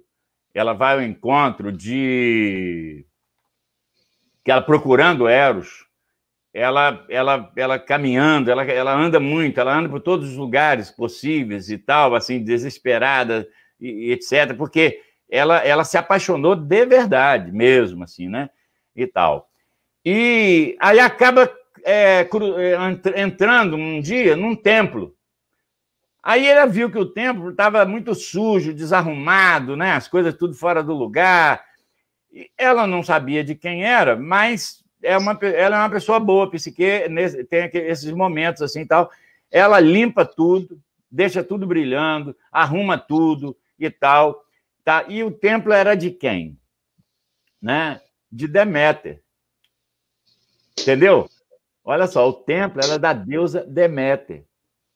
de que ela procurando Eros, ela caminhando, ela anda muito, ela anda por todos os lugares possíveis e tal, assim, desesperada e etc, porque ela se apaixonou de verdade mesmo, assim, né, e tal. E aí acaba entrando um dia num templo. Aí ela viu que o templo estava muito sujo, desarrumado, né? As coisas tudo fora do lugar. E ela não sabia de quem era, mas ela é uma pessoa boa, Psique tem esses momentos assim e tal. Ela limpa tudo, deixa tudo brilhando, arruma tudo e tal. Tá? E o templo era de quem? Né? De Deméter. Entendeu? Olha só, o templo era da deusa Deméter.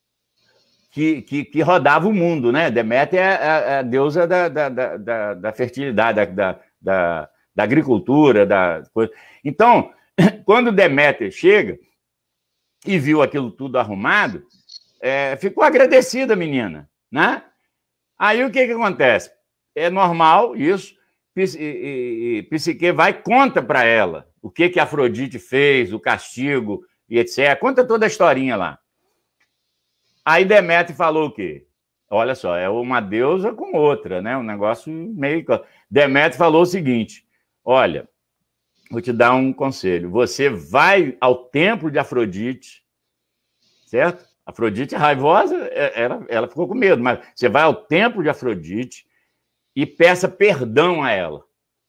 Que rodava o mundo, né? Deméter é a deusa da fertilidade, da agricultura, da coisa. Então, quando Deméter chega e viu aquilo tudo arrumado, ficou agradecida a menina, né? Aí o que acontece? É normal isso, Psique vai e conta para ela o que Afrodite fez, o castigo e etc. Conta toda a historinha lá. Aí Deméter falou o quê? Olha só, é uma deusa com outra, né? Um negócio meio... Deméter falou o seguinte, olha, vou te dar um conselho. Você vai ao templo de Afrodite, certo? Afrodite raivosa, ela ficou com medo, mas você vai ao templo de Afrodite e peça perdão a ela.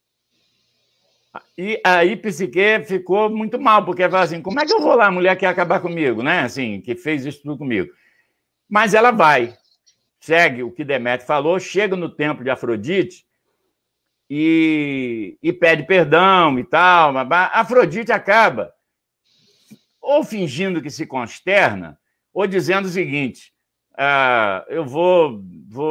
E aí Psique ficou muito mal, porque ela falou assim, como é que eu vou lá, a mulher quer acabar comigo, né? Assim, que fez isso tudo comigo. Mas ela vai, segue o que Deméter falou, chega no templo de Afrodite e pede perdão e tal. Afrodite acaba ou fingindo que se consterna, ou dizendo o seguinte, eu vou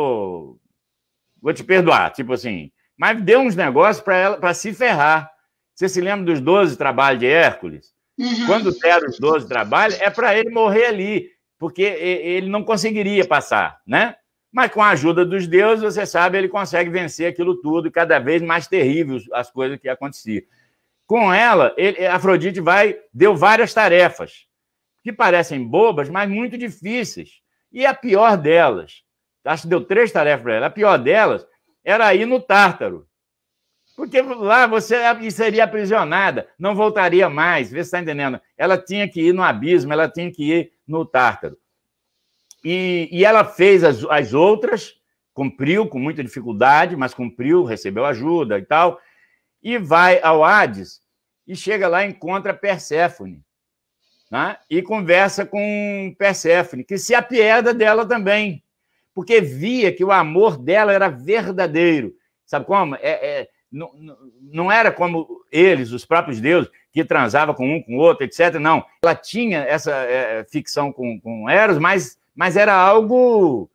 te perdoar, tipo assim, mas deu uns negócios para ela, para se ferrar. Você se lembra dos 12 trabalhos de Hércules? Uhum. Quando deram os 12 trabalhos, é para ele morrer ali, porque ele não conseguiria passar, né? Mas com a ajuda dos deuses, você sabe, ele consegue vencer aquilo tudo, cada vez mais terríveis as coisas que aconteciam. Com ela, Afrodite deu várias tarefas, que parecem bobas, mas muito difíceis. E a pior delas, acho que deu 3 tarefas para ela, a pior delas era ir no Tártaro. Porque lá você seria aprisionada, não voltaria mais, vê se está entendendo. Ela tinha que ir no abismo, ela tinha que ir no Tártaro. E ela fez as outras, cumpriu com muita dificuldade, mas cumpriu, recebeu ajuda e tal, e vai ao Hades, e chega lá e encontra Perséfone, né? E conversa com Perséfone, que se apieda dela também, porque via que o amor dela era verdadeiro. Sabe como? Não era como eles, os próprios deuses, que transavam com um, com o outro, etc. Não. Ela tinha essa ficção com Eros, mas era algo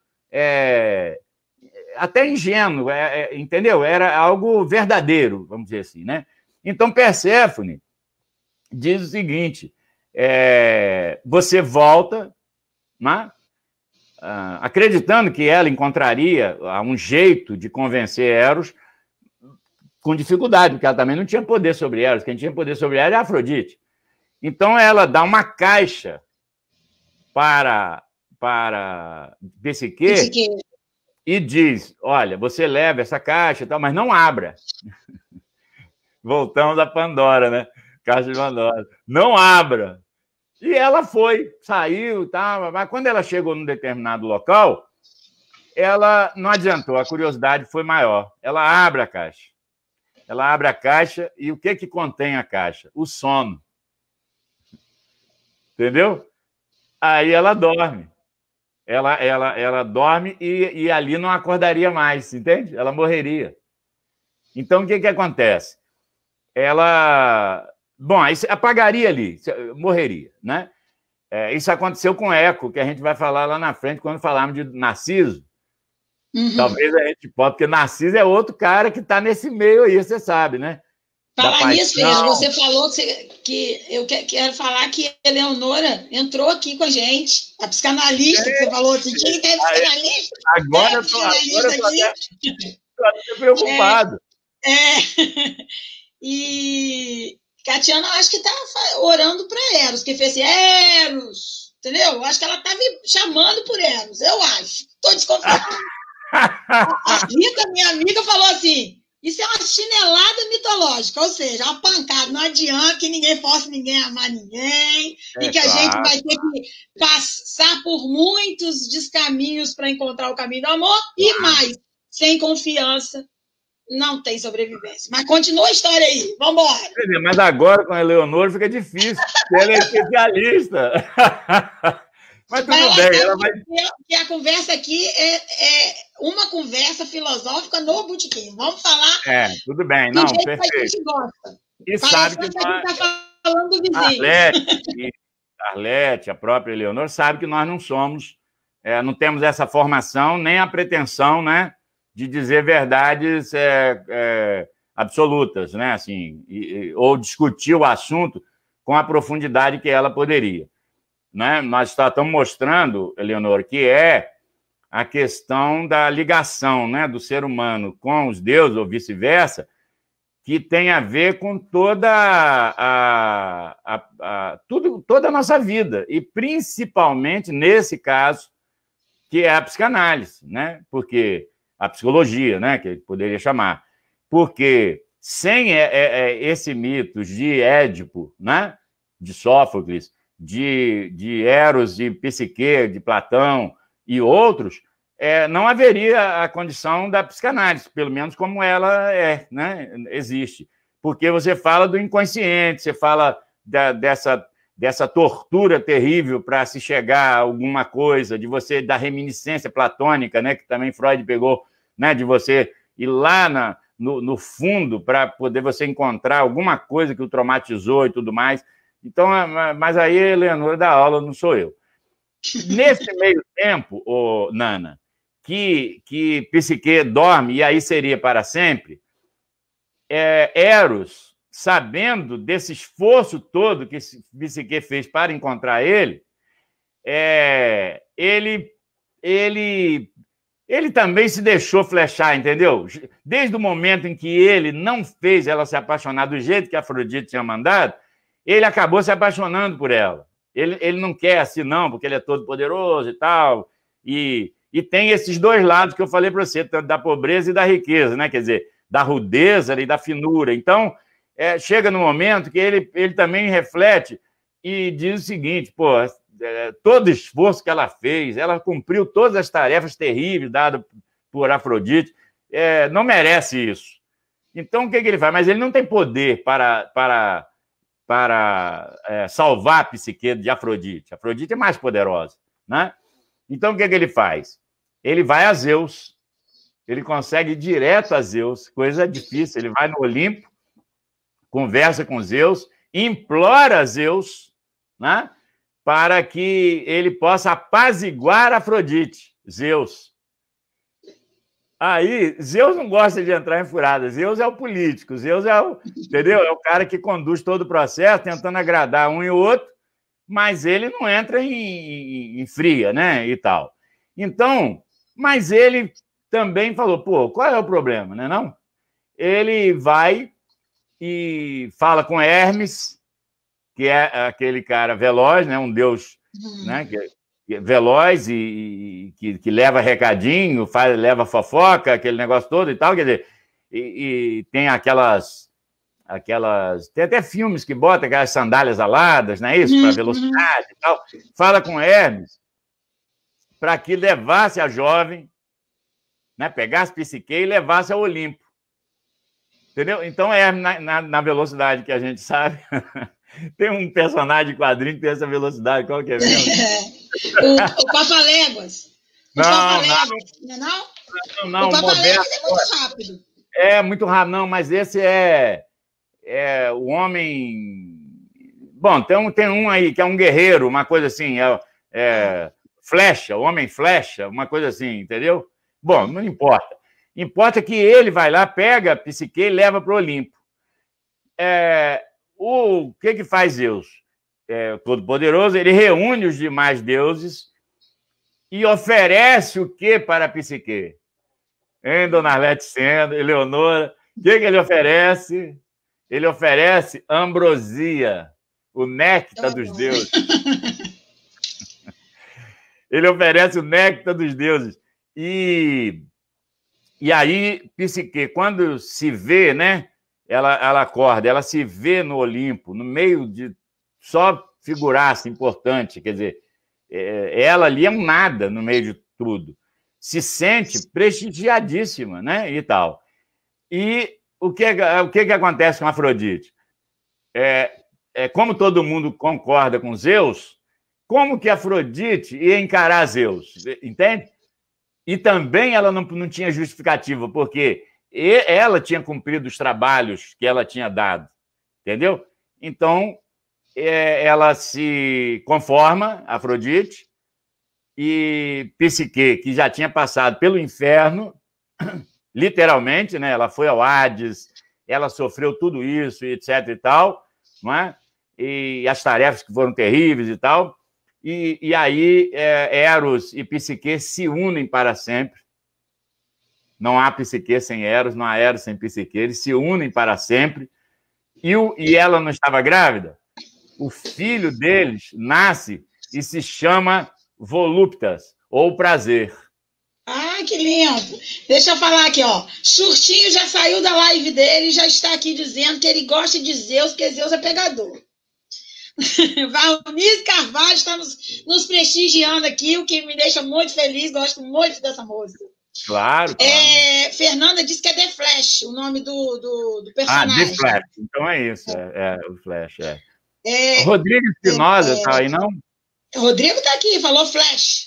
até ingênuo, entendeu? Era algo verdadeiro, vamos dizer assim, né? Então, Perséfone diz o seguinte, você volta, né? Acreditando que ela encontraria um jeito de convencer Eros, com dificuldade, porque ela também não tinha poder sobre Eros. Quem tinha poder sobre Eros é a Afrodite. Então, ela dá uma caixa para Psique e diz, olha, você leva essa caixa e tal, mas não abra. Voltamos a Pandora, né? Caixa de Pandora. Não abra. E ela foi, saiu, tá, mas quando ela chegou num determinado local, ela não adiantou, a curiosidade foi maior. Ela abre a caixa. Ela abre a caixa e o que contém a caixa? O sono. Entendeu? Aí ela dorme. Ela dorme e ali não acordaria mais, entende? Ela morreria. Então, o que acontece? Ela... Bom, isso apagaria ali, morreria, né? Isso aconteceu com Eco, que a gente vai falar lá na frente, quando falarmos de Narciso. Uhum. Talvez a gente possa, porque Narciso é outro cara que está nesse meio aí, você sabe, né? Falar nisso, Feliz, você falou que eu quero falar que a Eleonora entrou aqui com a gente, a psicanalista, que você falou assim, tinha que ter psicanalista. Agora eu estou até preocupado. E Catiana, acho que está orando para Eros, que fez assim, Eros, entendeu? Eu acho que ela está me chamando por Eros, eu acho. Estou desconfiada. A Rita, minha amiga, falou assim, isso é uma chinelada mitológica, ou seja, uma pancada, não adianta que ninguém possa amar ninguém, e que a gente vai ter que passar por muitos descaminhos para encontrar o caminho do amor, e mais, sem confiança, não tem sobrevivência. Mas continua a história aí, vamos embora. Mas agora com a Eleonora fica difícil, porque ela é especialista. Mas tudo bem. Ela vai... que a conversa aqui é uma conversa filosófica no botequim. Vamos falar. Tudo bem. Não, perfeito. Que a gente gosta. E sabe que nós... está falando do vizinho. Arlete, a própria Eleonora, sabe que nós não somos, não temos essa formação, nem a pretensão, né, de dizer verdades absolutas, né, assim, ou discutir o assunto com a profundidade que ela poderia. Né? Nós estamos mostrando, Eleonora, que a questão da ligação, né, do ser humano com os deuses, ou vice-versa, que tem a ver com toda toda a nossa vida, e principalmente nesse caso, que é a psicanálise, né? Porque a psicologia, né, que poderia chamar, porque sem esse mito de Édipo, né, de Sófocles, de Eros, de Psique, de Platão e outros, não haveria a condição da psicanálise, pelo menos como ela né? Existe. Porque você fala do inconsciente, você fala dessa tortura terrível para se chegar a alguma coisa, da reminiscência platônica, né? Que também Freud pegou, né? De você ir lá no fundo para poder você encontrar alguma coisa que o traumatizou e tudo mais. Então, mas aí a Eleonora dá aula, não sou eu. Nesse meio tempo, Nana, que Psique dorme, e aí seria para sempre, Eros, sabendo desse esforço todo que Psique fez para encontrar ele também se deixou flechar, entendeu? Desde o momento em que ele não fez ela se apaixonar do jeito que a Afrodite tinha mandado, ele acabou se apaixonando por ela. Ele não quer assim, não, porque ele é todo poderoso e tal. E tem esses dois lados que eu falei para você, da pobreza e da riqueza, né? Quer dizer, da rudeza e da finura. Então, chega no momento que ele também reflete e diz o seguinte, pô, todo esforço que ela fez, ela cumpriu todas as tarefas terríveis dadas por Afrodite, não merece isso. Então, o que ele faz? Mas ele não tem poder para salvar a psique de Afrodite. Afrodite é mais poderosa, né? Então, o que ele faz? Ele vai a Zeus, ele consegue ir direto a Zeus, coisa difícil. Ele vai no Olimpo, conversa com Zeus, implora Zeus, né, para que ele possa apaziguar Afrodite, Zeus. Aí, Zeus não gosta de entrar em furada. Zeus é o político, Zeus entendeu? É o cara que conduz todo o processo, tentando agradar um e outro, mas ele não entra em fria, né, e tal. Então, mas ele também falou, pô, qual é o problema, né, não? Ele vai e fala com Hermes, que é aquele cara veloz, né, um deus, né, que é veloz e que leva recadinho, leva fofoca, aquele negócio todo e tal, quer dizer, e tem aquelas... Tem até filmes que botam aquelas sandálias aladas, não é isso? Para velocidade e tal. Fala com Hermes para que levasse a jovem, né, pegasse Psique e levasse ao Olimpo. Entendeu? Então, Hermes, na velocidade que a gente sabe, tem um personagem de quadrinho que tem essa velocidade. Qual que é mesmo? O Papaléguas. Não, o Papaléguas é muito rápido. É muito rápido, não, mas esse é o homem... Bom, tem um aí que é um guerreiro, uma coisa assim, flecha, o homem flecha, uma coisa assim, entendeu? Bom, não importa. Importa que ele vai lá, pega a Psique e leva para o Olimpo. O que faz Zeus? Todo-Poderoso, ele reúne os demais deuses e oferece o que para a Psique? Hein, Dona Arlete Sena, Eleonora? O que ele oferece? Ele oferece ambrosia, o néctar dos deuses. Ele oferece o néctar dos deuses. E aí, Psique, quando se vê, né, ela acorda, ela se vê no Olimpo, no meio de só figuraça importante, quer dizer, ela ali é um nada no meio de tudo. Se sente prestigiadíssima, né, e tal. E o que acontece com Afrodite? Como todo mundo concorda com Zeus, como que Afrodite ia encarar Zeus? Entende? E também ela não tinha justificativa, porque ela tinha cumprido os trabalhos que ela tinha dado, entendeu? Então, ela se conforma, Afrodite, e Psique, que já tinha passado pelo inferno, literalmente, né? Ela foi ao Hades, ela sofreu tudo isso, etc. e tal, não é? E as tarefas que foram terríveis e tal. E aí Eros e Psique se unem para sempre. Não há Psique sem Eros, não há Eros sem Psique. Eles se unem para sempre. E ela não estava grávida? O filho deles nasce e se chama Voluptas, ou Prazer. Ah, que lindo! Deixa eu falar aqui, ó. Surtinho já saiu da live dele e já está aqui dizendo que ele gosta de Zeus, porque Zeus é pegador. Valmir Carvalho está nos prestigiando aqui, o que me deixa muito feliz, gosto muito dessa música. Claro. Fernanda disse que é The Flash, o nome do personagem. The Flash, então é isso, o Flash. Rodrigo Espinosa está aí, não? Rodrigo está aqui, falou Flash.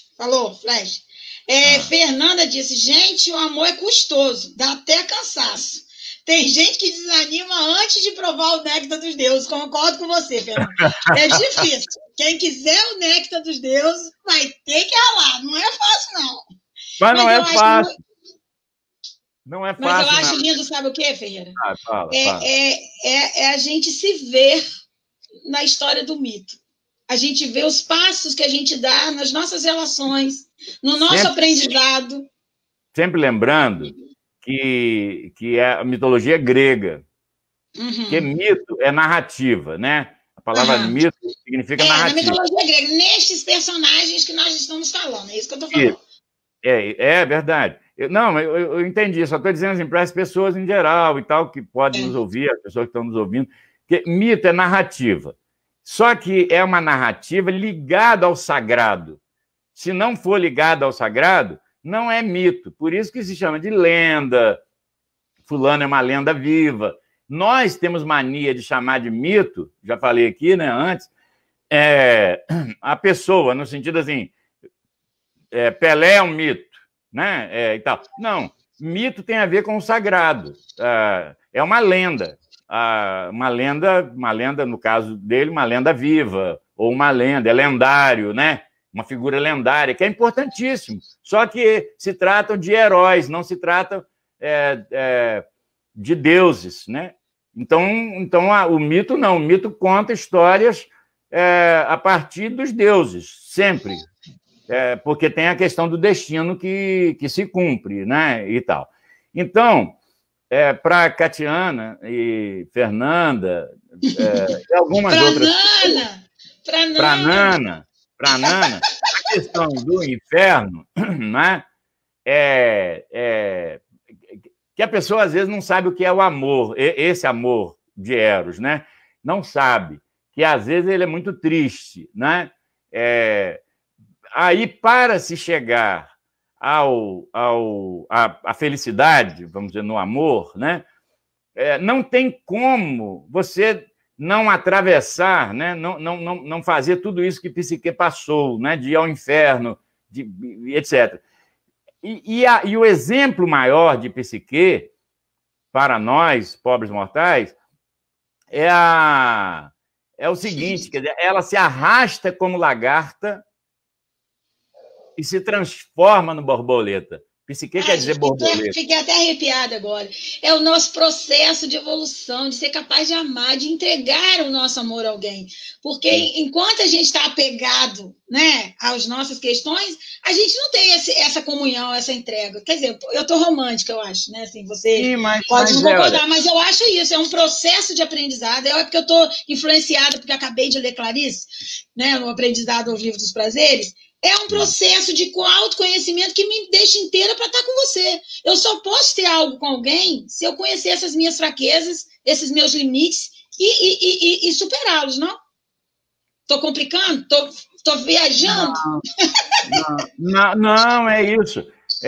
Fernanda disse, gente, o amor é custoso, dá até cansaço. Tem gente que desanima antes de provar o néctar dos deuses. Concordo com você, Fernanda. É difícil. Quem quiser o néctar dos deuses vai ter que ralar. Não é fácil, não. Mas não é fácil. Não é fácil. Mas eu acho lindo, sabe o quê, Ferreira? Fala. É a gente se ver na história do mito. A gente vê os passos que a gente dá nas nossas relações, no nosso aprendizado. Sempre lembrando que a mitologia grega, que mito é narrativa, né? A palavra mito significa narrativa. Na mitologia grega, nestes personagens que nós estamos falando, é isso que eu estou falando. É verdade. eu entendi, só estou dizendo assim, para as pessoas em geral e tal, que podem nos ouvir, as pessoas que estão nos ouvindo, que mito é narrativa. Só que é uma narrativa ligada ao sagrado. Se não for ligada ao sagrado, não é mito. Por isso que se chama de lenda, fulano é uma lenda viva. Nós temos mania de chamar de mito, já falei aqui, né, antes, a pessoa, no sentido assim, Pelé é um mito, né? E tal. Não, mito tem a ver com o sagrado. É uma lenda. Uma lenda, no caso dele, uma lenda viva, ou uma lenda, é lendário, né? Uma figura lendária, que é importantíssimo. Só que se tratam de heróis, não se tratam de deuses, né? Então o mito não. O mito conta histórias a partir dos deuses, sempre. Porque tem a questão do destino que se cumpre, né? E tal. Então, para Catiana e Fernanda, e algumas outras... Para Nana, a questão do inferno, né? Que a pessoa, às vezes, não sabe o que é o amor, esse amor de Eros, né? Não sabe, que às vezes ele é muito triste, né? Aí, para se chegar à felicidade, vamos dizer, no amor, né? Não tem como você não atravessar, né? Não fazer tudo isso que Psique passou, né? De ir ao inferno, etc. E o exemplo maior de Psique, para nós, pobres mortais, é o seguinte, quer dizer, ela se arrasta como lagarta e se transforma no borboleta. Psique quer dizer borboleta. Fiquei até arrepiada agora. É o nosso processo de evolução, de ser capaz de amar, de entregar o nosso amor a alguém. Porque enquanto a gente está apegado, né, às nossas questões, a gente não tem essa comunhão, essa entrega. Quer dizer, eu estou romântica, eu acho, né? Assim, você pode não concordar, mas eu acho isso. É um processo de aprendizado. É porque eu estou influenciada, porque acabei de ler Clarice, né, no Aprendizado ao Vivo dos Prazeres. É um processo de autoconhecimento que me deixa inteira para estar com você. Eu só posso ter algo com alguém se eu conhecer essas minhas fraquezas, esses meus limites e superá-los, não? Estou complicando? Estou viajando? Não, é isso.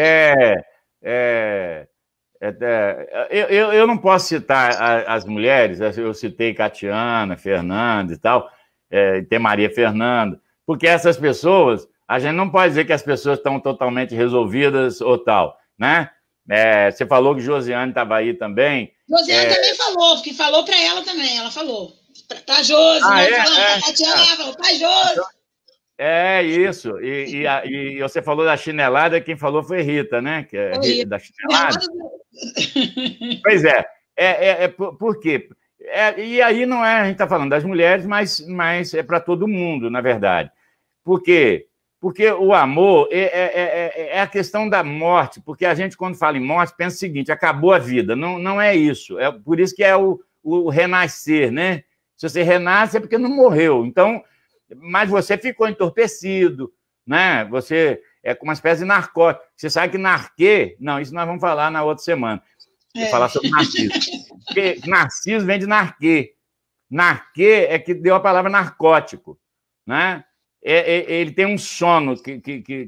Eu não posso citar as mulheres, eu citei Catiana, Fernanda e tal, tem Maria Fernanda, porque essas pessoas... A gente não pode dizer que as pessoas estão totalmente resolvidas ou tal, né? Você falou que Josiane estava aí também. Josiane também falou, porque falou para ela também, ela falou. Para Josi, a Tatiana falou, para Josi. Isso. E você falou da chinelada, quem falou foi Rita, né? Da chinelada. Pois por quê? E aí não a gente está falando das mulheres, mas é para todo mundo, na verdade. Por quê? Porque o amor é a questão da morte, porque a gente, quando fala em morte, pensa o seguinte, acabou a vida. Não é isso. Por isso que é o renascer, né? Se você renasce é porque não morreu. Então, mas você ficou entorpecido, né? Você é como uma espécie de narcótico. Você sabe que narquê... Não, isso nós vamos falar na outra semana. Vou falar sobre Narciso. Porque Narciso vem de narquê. Narquê é que deu a palavra narcótico, né? Ele tem um sono que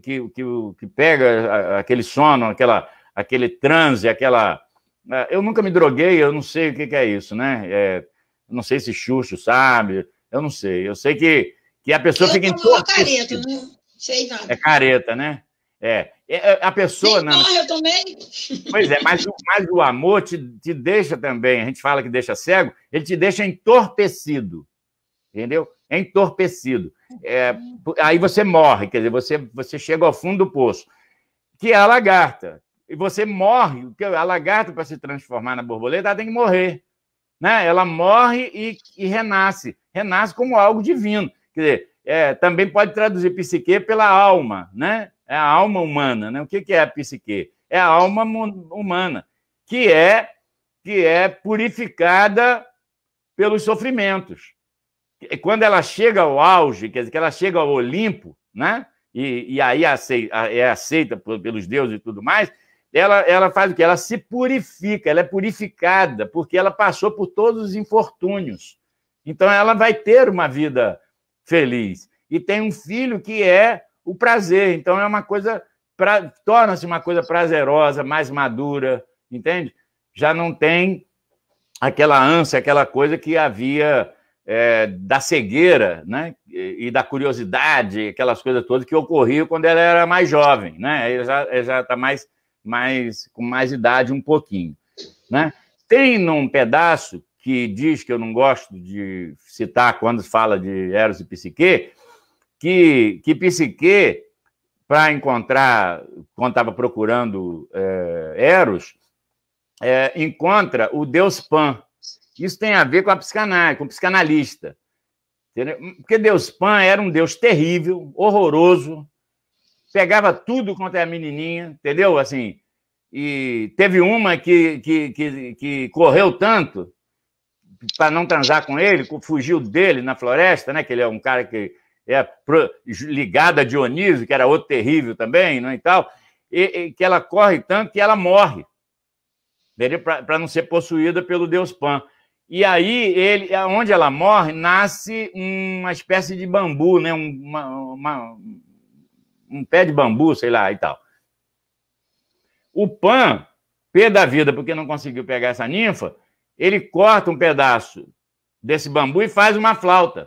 pega aquele sono, aquele transe, Eu nunca me droguei, eu não sei o que é isso, né? Não sei se Xuxo sabe, eu não sei. Eu sei que a pessoa fica entorpecida. Careta, não sei nada. É careta, né? A pessoa... eu também. Pois mas o amor te deixa também, a gente fala que deixa cego, ele te deixa entorpecido, entendeu? Entorpecido. Aí você morre, quer dizer, você chega ao fundo do poço, que é a lagarta. E você morre, porque a lagarta, para se transformar na borboleta, ela tem que morrer, né? Ela morre e renasce. Renasce como algo divino. Quer dizer, também pode traduzir psique pela alma, né? É a alma humana, né? O que é a psique? É a alma humana, que é purificada pelos sofrimentos. Quando ela chega ao auge, quer dizer, que ela chega ao Olimpo, né? E aí é aceita pelos deuses e tudo mais, ela faz o quê? Ela se purifica, ela é purificada, porque ela passou por todos os infortúnios. Então, ela vai ter uma vida feliz. E tem um filho que é o prazer. Então, é uma coisa... torna-se uma coisa prazerosa, mais madura, entende? Já não tem aquela ânsia, aquela coisa que havia da cegueira, né? E da curiosidade, aquelas coisas todas que ocorriam quando ela era mais jovem, né? Ele já está com mais idade um pouquinho, né? Tem num pedaço que diz, que eu não gosto de citar quando fala de Eros e Psique, que Psique, para encontrar, quando estava procurando Eros, encontra o deus Pan. Isso tem a ver com a psicanálise, com o psicanalista. Entendeu? Porque Deus Pan era um deus terrível, horroroso, pegava tudo quanto é a menininha, entendeu? Assim, e teve uma que correu tanto para não transar com ele, fugiu dele na floresta, né? Que ele é um cara que é ligado a Dionísio, que era outro terrível também, né, e tal, e que ela corre tanto que ela morre, para não ser possuída pelo deus Pan. E aí, onde ela morre, nasce uma espécie de bambu, né, um pé de bambu, sei lá, e tal. O Pan, pé da vida, porque não conseguiu pegar essa ninfa, ele corta um pedaço desse bambu e faz uma flauta.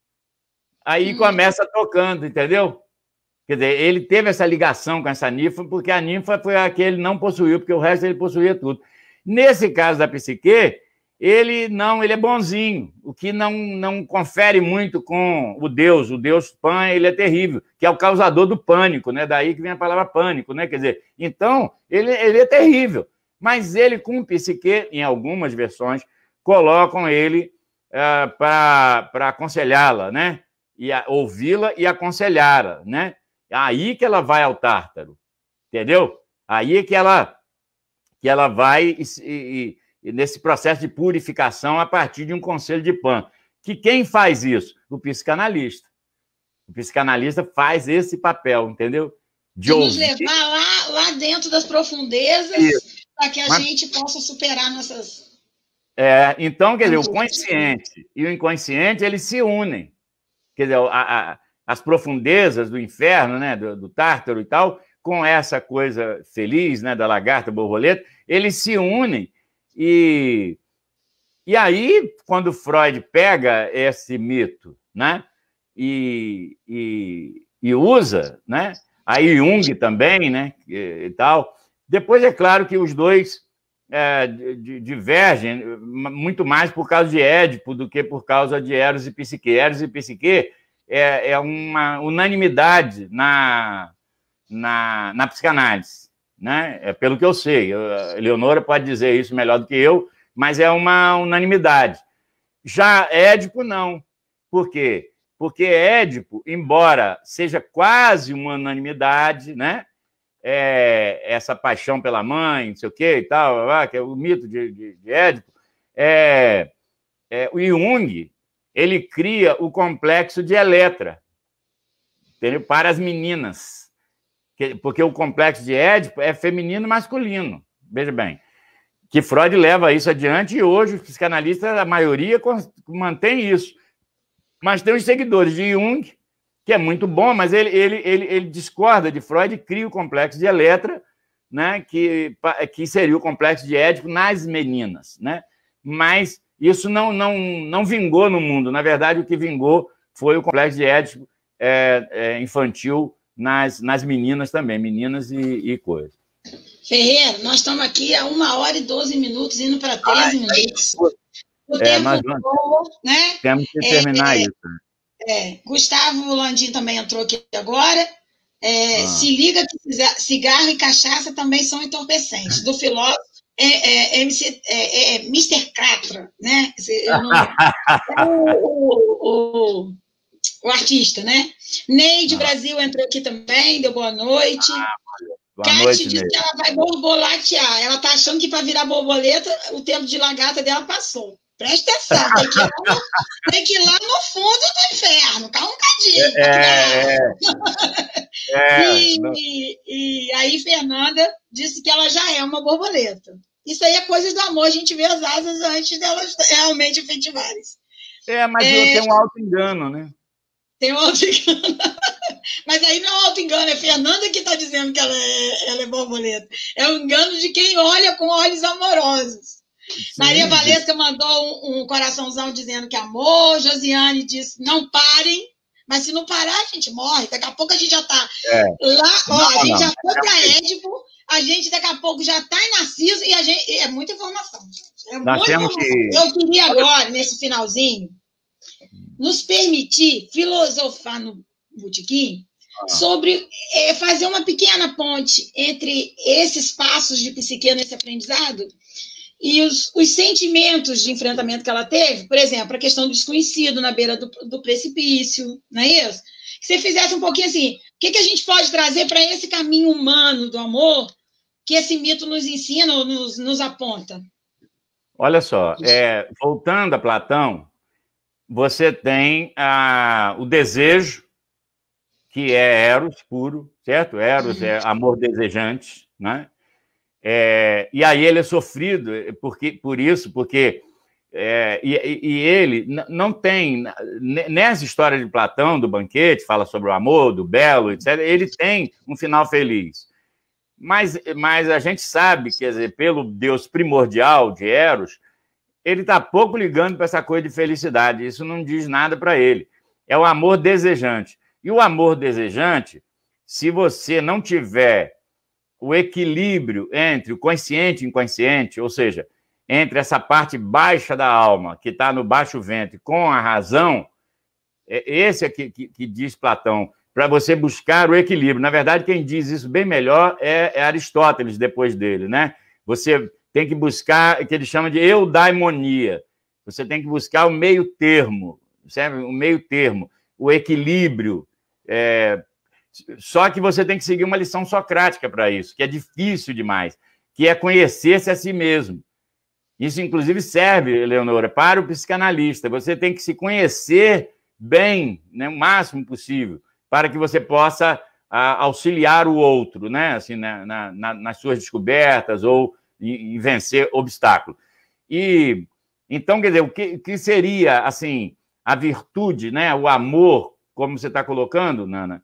Aí começa tocando, entendeu? Quer dizer, ele teve essa ligação com essa ninfa, porque a ninfa foi a que ele não possuiu, porque o resto ele possuía tudo. Nesse caso da Psique, ele é bonzinho, o que não confere muito com o deus Pan, ele é terrível, que é o causador do pânico, né? Daí que vem a palavra pânico, né? Quer dizer, então, ele é terrível, mas ele, com Psique, em algumas versões, colocam ele para aconselhá-la, né? E ouvi-la e aconselhá-la, né? Aí que ela vai ao Tártaro, entendeu? Aí é que ela vai nesse processo de purificação a partir de um conselho de Pan. Que quem faz isso? O psicanalista. O psicanalista faz esse papel, entendeu? De nos levar lá dentro das profundezas para que a gente possa superar nossas... Então, quer dizer, o consciente e o inconsciente, eles se unem. Quer dizer, as profundezas do inferno, né, do Tártaro e tal, com essa coisa feliz, né, da lagarta borboleta, eles se unem. E aí, quando Freud pega esse mito, né, e usa, né, aí Jung também, né, e tal, depois é claro que os dois divergem muito mais por causa de Édipo do que por causa de Eros e Psique. Eros e Psique é uma unanimidade na psicanálise, né? Pelo que eu sei. A Leonora pode dizer isso melhor do que eu, mas é uma unanimidade. Já Édipo, não. Por quê? Porque Édipo, embora seja quase uma unanimidade, né? Essa paixão pela mãe, não sei o quê e tal, que é o mito de Édipo, o Jung, ele cria o complexo de Eletra, entendeu? Para as meninas, porque o complexo de Édipo é feminino e masculino, veja bem, que Freud leva isso adiante e hoje os psicanalistas, a maioria, mantém isso. Mas tem os seguidores de Jung, que é muito bom, mas ele discorda de Freud e cria o complexo de Eletra, né, que seria o complexo de Édipo nas meninas, né? Mas isso não vingou no mundo. Na verdade, o que vingou foi o complexo de Édipo infantil nas meninas também, meninas e coisas. Ferreira, nós estamos aqui há 1h12 indo para 13 minutos. O tempo voa, né? Temos que terminar isso. Gustavo Landim também entrou aqui agora. Se liga que cigarro e cachaça também são entorpecentes. Do filósofo Mr. Catra, né? O artista, né? Neide Brasil entrou aqui também, deu boa noite. Cátia disse que ela vai borbolatear. Ela está achando que para virar borboleta, o tempo de lagarta dela passou. Presta atenção, tem que ir lá no fundo do inferno, calma um bocadinho. E aí Fernanda disse que ela já é uma borboleta. Isso aí é coisa do amor, a gente vê as asas antes delas realmente efetivarem. Mas tem um auto-engano, né? Tem um auto-engano. Mas aí não é um auto-engano, é Fernanda que está dizendo que ela é borboleta. É o engano de quem olha com olhos amorosos. Sim. Maria Valesca mandou um coraçãozão dizendo que amor. Josiane disse, não parem. Mas se não parar, a gente morre. Daqui a pouco a gente já está lá. Ó, a gente já foi para Édipo, a gente daqui a pouco já está em Narciso e a gente. É muita informação, gente. É muita informação. Eu queria agora, nesse finalzinho, nos permitir filosofar no Botequim sobre fazer uma pequena ponte entre esses passos de Psique nesse aprendizado e os sentimentos de enfrentamento que ela teve, por exemplo, a questão do desconhecido na beira do precipício, não é isso? Que você fizesse um pouquinho assim, o que a gente pode trazer para esse caminho humano do amor que esse mito nos ensina ou nos aponta? Olha só, voltando a Platão, você tem o desejo, que é Eros puro, certo? Eros é amor desejante, né? E aí ele é sofrido por isso, porque ele não tem... Nessa história de Platão, do banquete, fala sobre o amor, do belo, etc., ele tem um final feliz. Mas a gente sabe, quer dizer, pelo Deus primordial de Eros, ele está pouco ligando para essa coisa de felicidade. Isso não diz nada para ele. É o amor desejante. E o amor desejante, se você não tiver o equilíbrio entre o consciente e o inconsciente, ou seja, entre essa parte baixa da alma, que está no baixo ventre, com a razão, esse é que diz Platão, para você buscar o equilíbrio. Na verdade, quem diz isso bem melhor é Aristóteles, depois dele, né? Você tem que buscar o que ele chama de eudaimonia. Você tem que buscar o meio termo, sabe? O meio termo, o equilíbrio. Só que você tem que seguir uma lição socrática para isso, que é difícil demais, que é conhecer-se a si mesmo. Isso, inclusive, serve, Eleonora, para o psicanalista. Você tem que se conhecer bem, né, o máximo possível, para que você possa auxiliar o outro, né, assim, nas suas descobertas ou e vencer obstáculos. E então, quer dizer, o que seria assim a virtude, né, o amor, como você está colocando, Nana,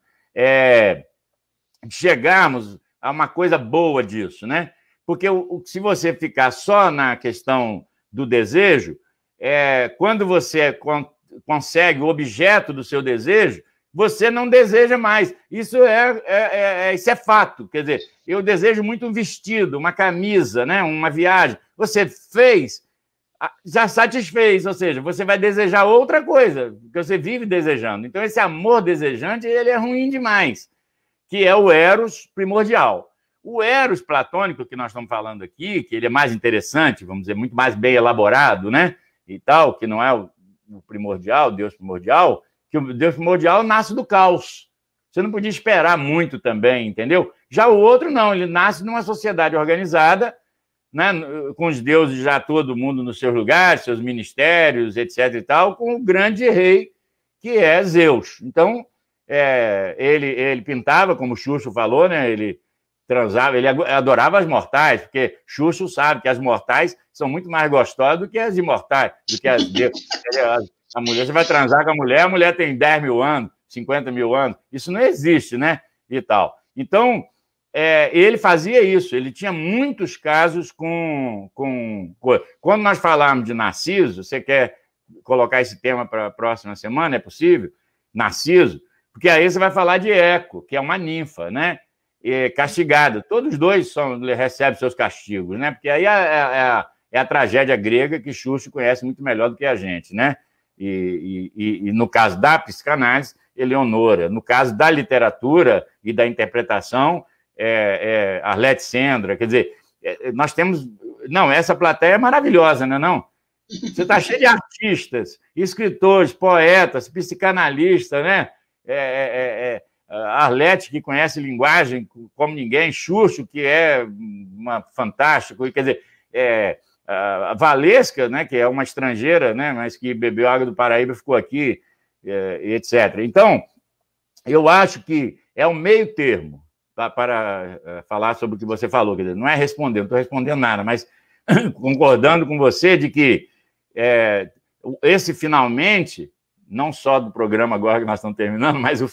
chegarmos a uma coisa boa disso, né? Porque se você ficar só na questão do desejo, quando você consegue o objeto do seu desejo, você não deseja mais. Isso é fato. Quer dizer, eu desejo muito um vestido, uma camisa, né? Uma viagem. Você fez, já satisfez, ou seja, você vai desejar outra coisa, que você vive desejando. Então, esse amor desejante, ele é ruim demais, que é o Eros primordial. O Eros platônico, que nós estamos falando aqui, que ele é mais interessante, vamos dizer, muito mais bem elaborado, né? E tal, que não é o primordial, o Deus primordial, que o Deus primordial nasce do caos. Você não podia esperar muito também, entendeu? Já o outro, não, ele nasce numa sociedade organizada, né, com os deuses já todo mundo nos seus lugares, seus ministérios, etc. e tal, com o grande rei, que é Zeus. Então, ele pintava, como o Xuxo falou, né, ele transava, ele adorava as mortais, porque Xuxo sabe que as mortais são muito mais gostosas do que as imortais, do que as deuses. A mulher, você vai transar com a mulher tem 10 mil anos, 50 mil anos, isso não existe, né? E tal. Então, ele fazia isso, ele tinha muitos casos com... Quando nós falarmos de Narciso, você quer colocar esse tema para a próxima semana? É possível? Narciso? Porque aí você vai falar de Eco, que é uma ninfa, né? Castigada. Todos os dois recebem seus castigos, né? Porque aí é a tragédia grega que Xuxo conhece muito melhor do que a gente, né? E no caso da psicanálise, Eleonora. No caso da literatura e da interpretação, Arlete Sendra. Quer dizer, nós temos... Não, essa plateia é maravilhosa, não é não? Você está cheio de artistas, escritores, poetas, psicanalistas, né? Arlete, que conhece linguagem como ninguém, Xuxo, que é fantástico, quer dizer... a Valesca, né, que é uma estrangeira, né, mas que bebeu água do Paraíba, ficou aqui, etc. Então, eu acho que é um meio termo, para falar sobre o que você falou. Quer dizer, não é responder, não estou respondendo nada, mas concordando com você de que esse finalmente, não só do programa agora que nós estamos terminando, mas o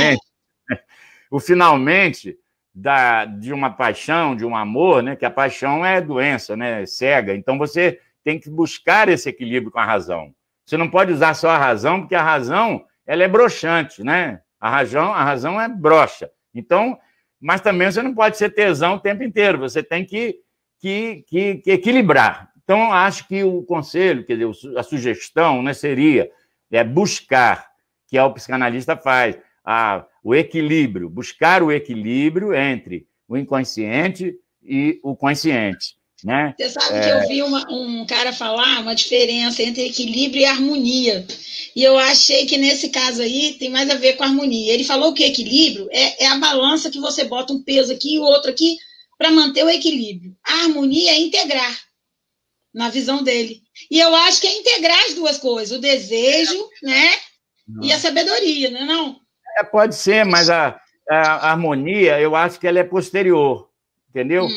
finalmente de uma paixão, de um amor, né? Que a paixão é doença, né? Cega. Então você tem que buscar esse equilíbrio com a razão. Você não pode usar só a razão, porque a razão ela é broxante, né? A razão é broxa. Então, mas também você não pode ser tesão o tempo inteiro. Você tem que equilibrar. Então, acho que o conselho, quer dizer, a sugestão, né, seria buscar, que é o psicanalista faz, o equilíbrio, buscar o equilíbrio entre o inconsciente e o consciente. Né? Você sabe que eu vi um cara falar uma diferença entre equilíbrio e harmonia. E eu achei que nesse caso aí tem mais a ver com harmonia. Ele falou que equilíbrio é a balança que você bota um peso aqui e o outro aqui para manter o equilíbrio. A harmonia é integrar, na visão dele. E eu acho que é integrar as duas coisas, o desejo, né, e a sabedoria, não é não? Pode ser, mas a harmonia, eu acho que ela é posterior, entendeu?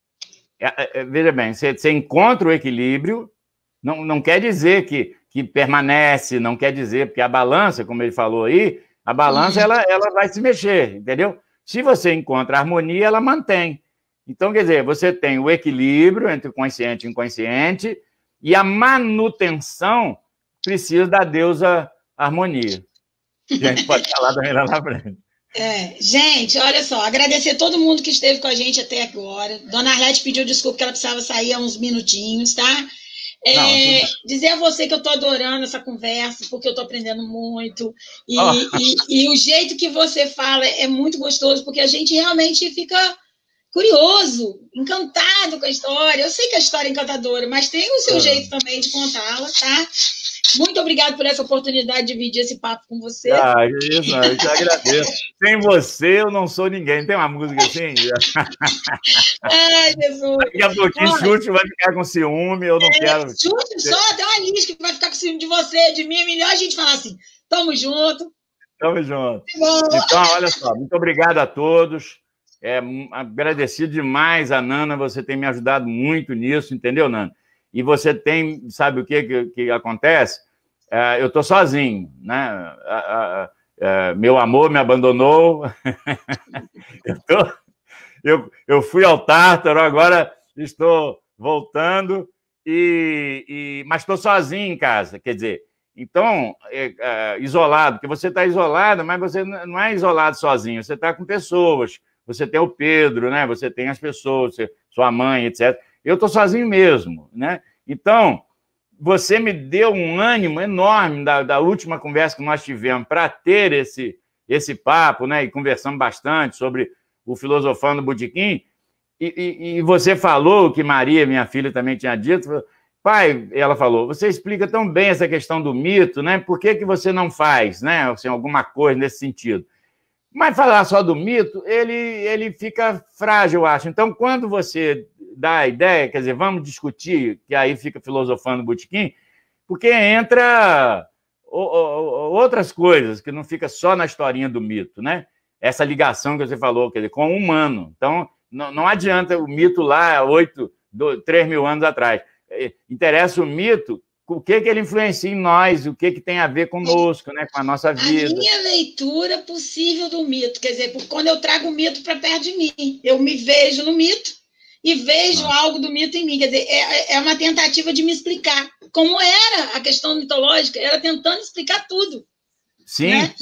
Veja bem, você encontra o equilíbrio, não quer dizer que permanece, não quer dizer, porque a balança, como ele falou aí, a balança ela vai se mexer, entendeu? Se você encontra a harmonia, ela mantém. Então, quer dizer, você tem o equilíbrio entre o consciente e o inconsciente, e a manutenção precisa da deusa harmonia. A gente pode falar também lá na frente. Gente, olha só, agradecer todo mundo que esteve com a gente até agora. Dona Arlete pediu desculpa que ela precisava sair há uns minutinhos, tá? Dizer a você que eu estou adorando essa conversa, porque eu estou aprendendo muito. E o jeito que você fala é muito gostoso, porque a gente realmente fica curioso, encantado com a história. Eu sei que a história é encantadora, mas tem o seu jeito também de contá-la, tá? Muito obrigado por essa oportunidade de dividir esse papo com você. Isso, eu te agradeço. Sem você, eu não sou ninguém. Tem uma música assim? Ai, Jesus. Daqui a pouquinho, Chute vai ficar com ciúme, eu não quero... Chute só, tem uma lista que vai ficar com ciúme de você, de mim. É melhor a gente falar assim, tamo junto. Tamo junto. Então, olha só, muito obrigado a todos. Agradecido demais a Nana, você tem me ajudado muito nisso, entendeu, Nana? E você tem, sabe o que acontece? Eu estou sozinho, né? Meu amor me abandonou. Eu fui ao Tártaro, agora estou voltando, mas estou sozinho em casa, quer dizer, então, isolado, porque você está isolado, mas você não é isolado sozinho, você está com pessoas, você tem o Pedro, né? Você tem as pessoas, sua mãe, etc. Eu estou sozinho mesmo, né? Então, você me deu um ânimo enorme da última conversa que nós tivemos para ter esse papo, né? E conversamos bastante sobre o Filosofando Botequim. E você falou, que Maria, minha filha, também tinha dito, pai, ela falou, você explica tão bem essa questão do mito, né? Por que você não faz, né? Assim, alguma coisa nesse sentido? Mas falar só do mito, ele fica frágil, eu acho. Então, quando você dá a ideia, quer dizer, vamos discutir, que aí fica Filosofando Botequim, porque entra outras coisas, que não fica só na historinha do mito, né? Essa ligação que você falou, quer dizer, com o humano. Então, não adianta o mito lá 3 mil anos atrás. Interessa o mito, o que ele influencia em nós, o que tem a ver conosco, né, com a nossa vida. A minha leitura possível do mito, quer dizer, porque quando eu trago o mito para perto de mim, eu me vejo no mito e vejo algo do mito em mim, quer dizer, é uma tentativa de me explicar como era a questão mitológica, era tentando explicar tudo. Sim. Né?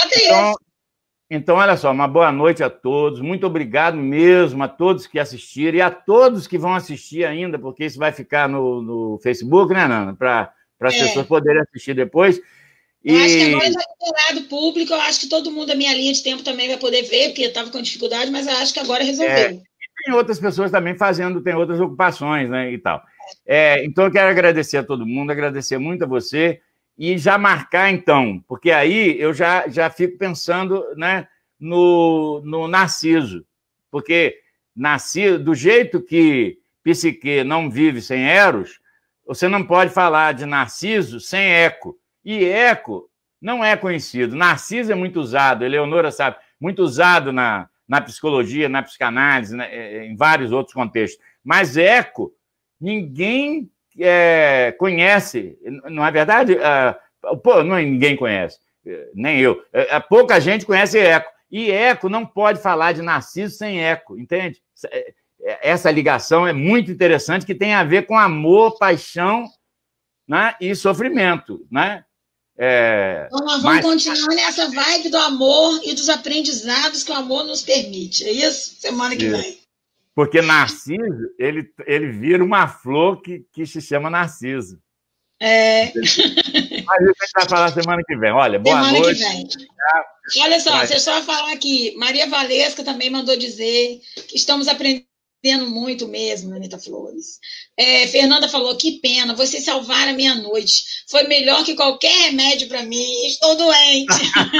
Então, olha só, uma boa noite a todos, muito obrigado mesmo a todos que assistiram e a todos que vão assistir ainda, porque isso vai ficar no Facebook, né, Nana? Para as pessoas poderem assistir depois. Eu acho que agora já é liberado público, eu acho que todo mundo da minha linha de tempo também vai poder ver, porque eu estava com dificuldade, mas eu acho que agora resolveu. E tem outras pessoas também tem outras ocupações, né, e tal. Então, eu quero agradecer a todo mundo, agradecer muito a você, e já marcar, então, porque aí eu já fico pensando, né, no Narciso, porque Narciso, do jeito que Psique não vive sem Eros, você não pode falar de Narciso sem Eco, e Eco não é conhecido. Narciso é muito usado, Eleonora sabe, muito usado na psicologia, na psicanálise, em vários outros contextos. Mas eco, ninguém conhece, não é verdade? Ninguém conhece, nem eu. Pouca gente conhece eco. E eco não pode falar de Narciso sem eco, entende? Essa ligação é muito interessante, que tem a ver com amor, paixão, né, e sofrimento, né? Então, nós vamos continuar nessa vibe do amor e dos aprendizados que o amor nos permite. É isso? Semana que vem. Porque Narciso, ele vira uma flor que se chama Narciso. Mas a gente vai falar semana que vem. Olha, boa noite. Semana que vem. Olha só, você só falar aqui. Maria Valesca também mandou dizer que estamos aprendendo muito mesmo, Anita Flores. Fernanda falou, que pena, vocês salvaram a minha noite. Foi melhor que qualquer remédio para mim. Estou doente.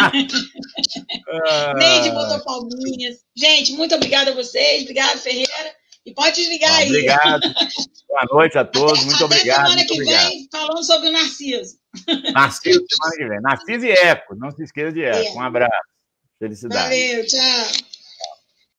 Neide botou palminhas. Gente, muito obrigada a vocês. Obrigado, Ferreira. E pode desligar aí. Obrigado. Boa noite a todos. Muito obrigado. Até semana que vem, falando sobre o Narciso. Narciso, semana que vem. Narciso e eco. Não se esqueça de eco. Um abraço. Felicidade. Valeu, tchau.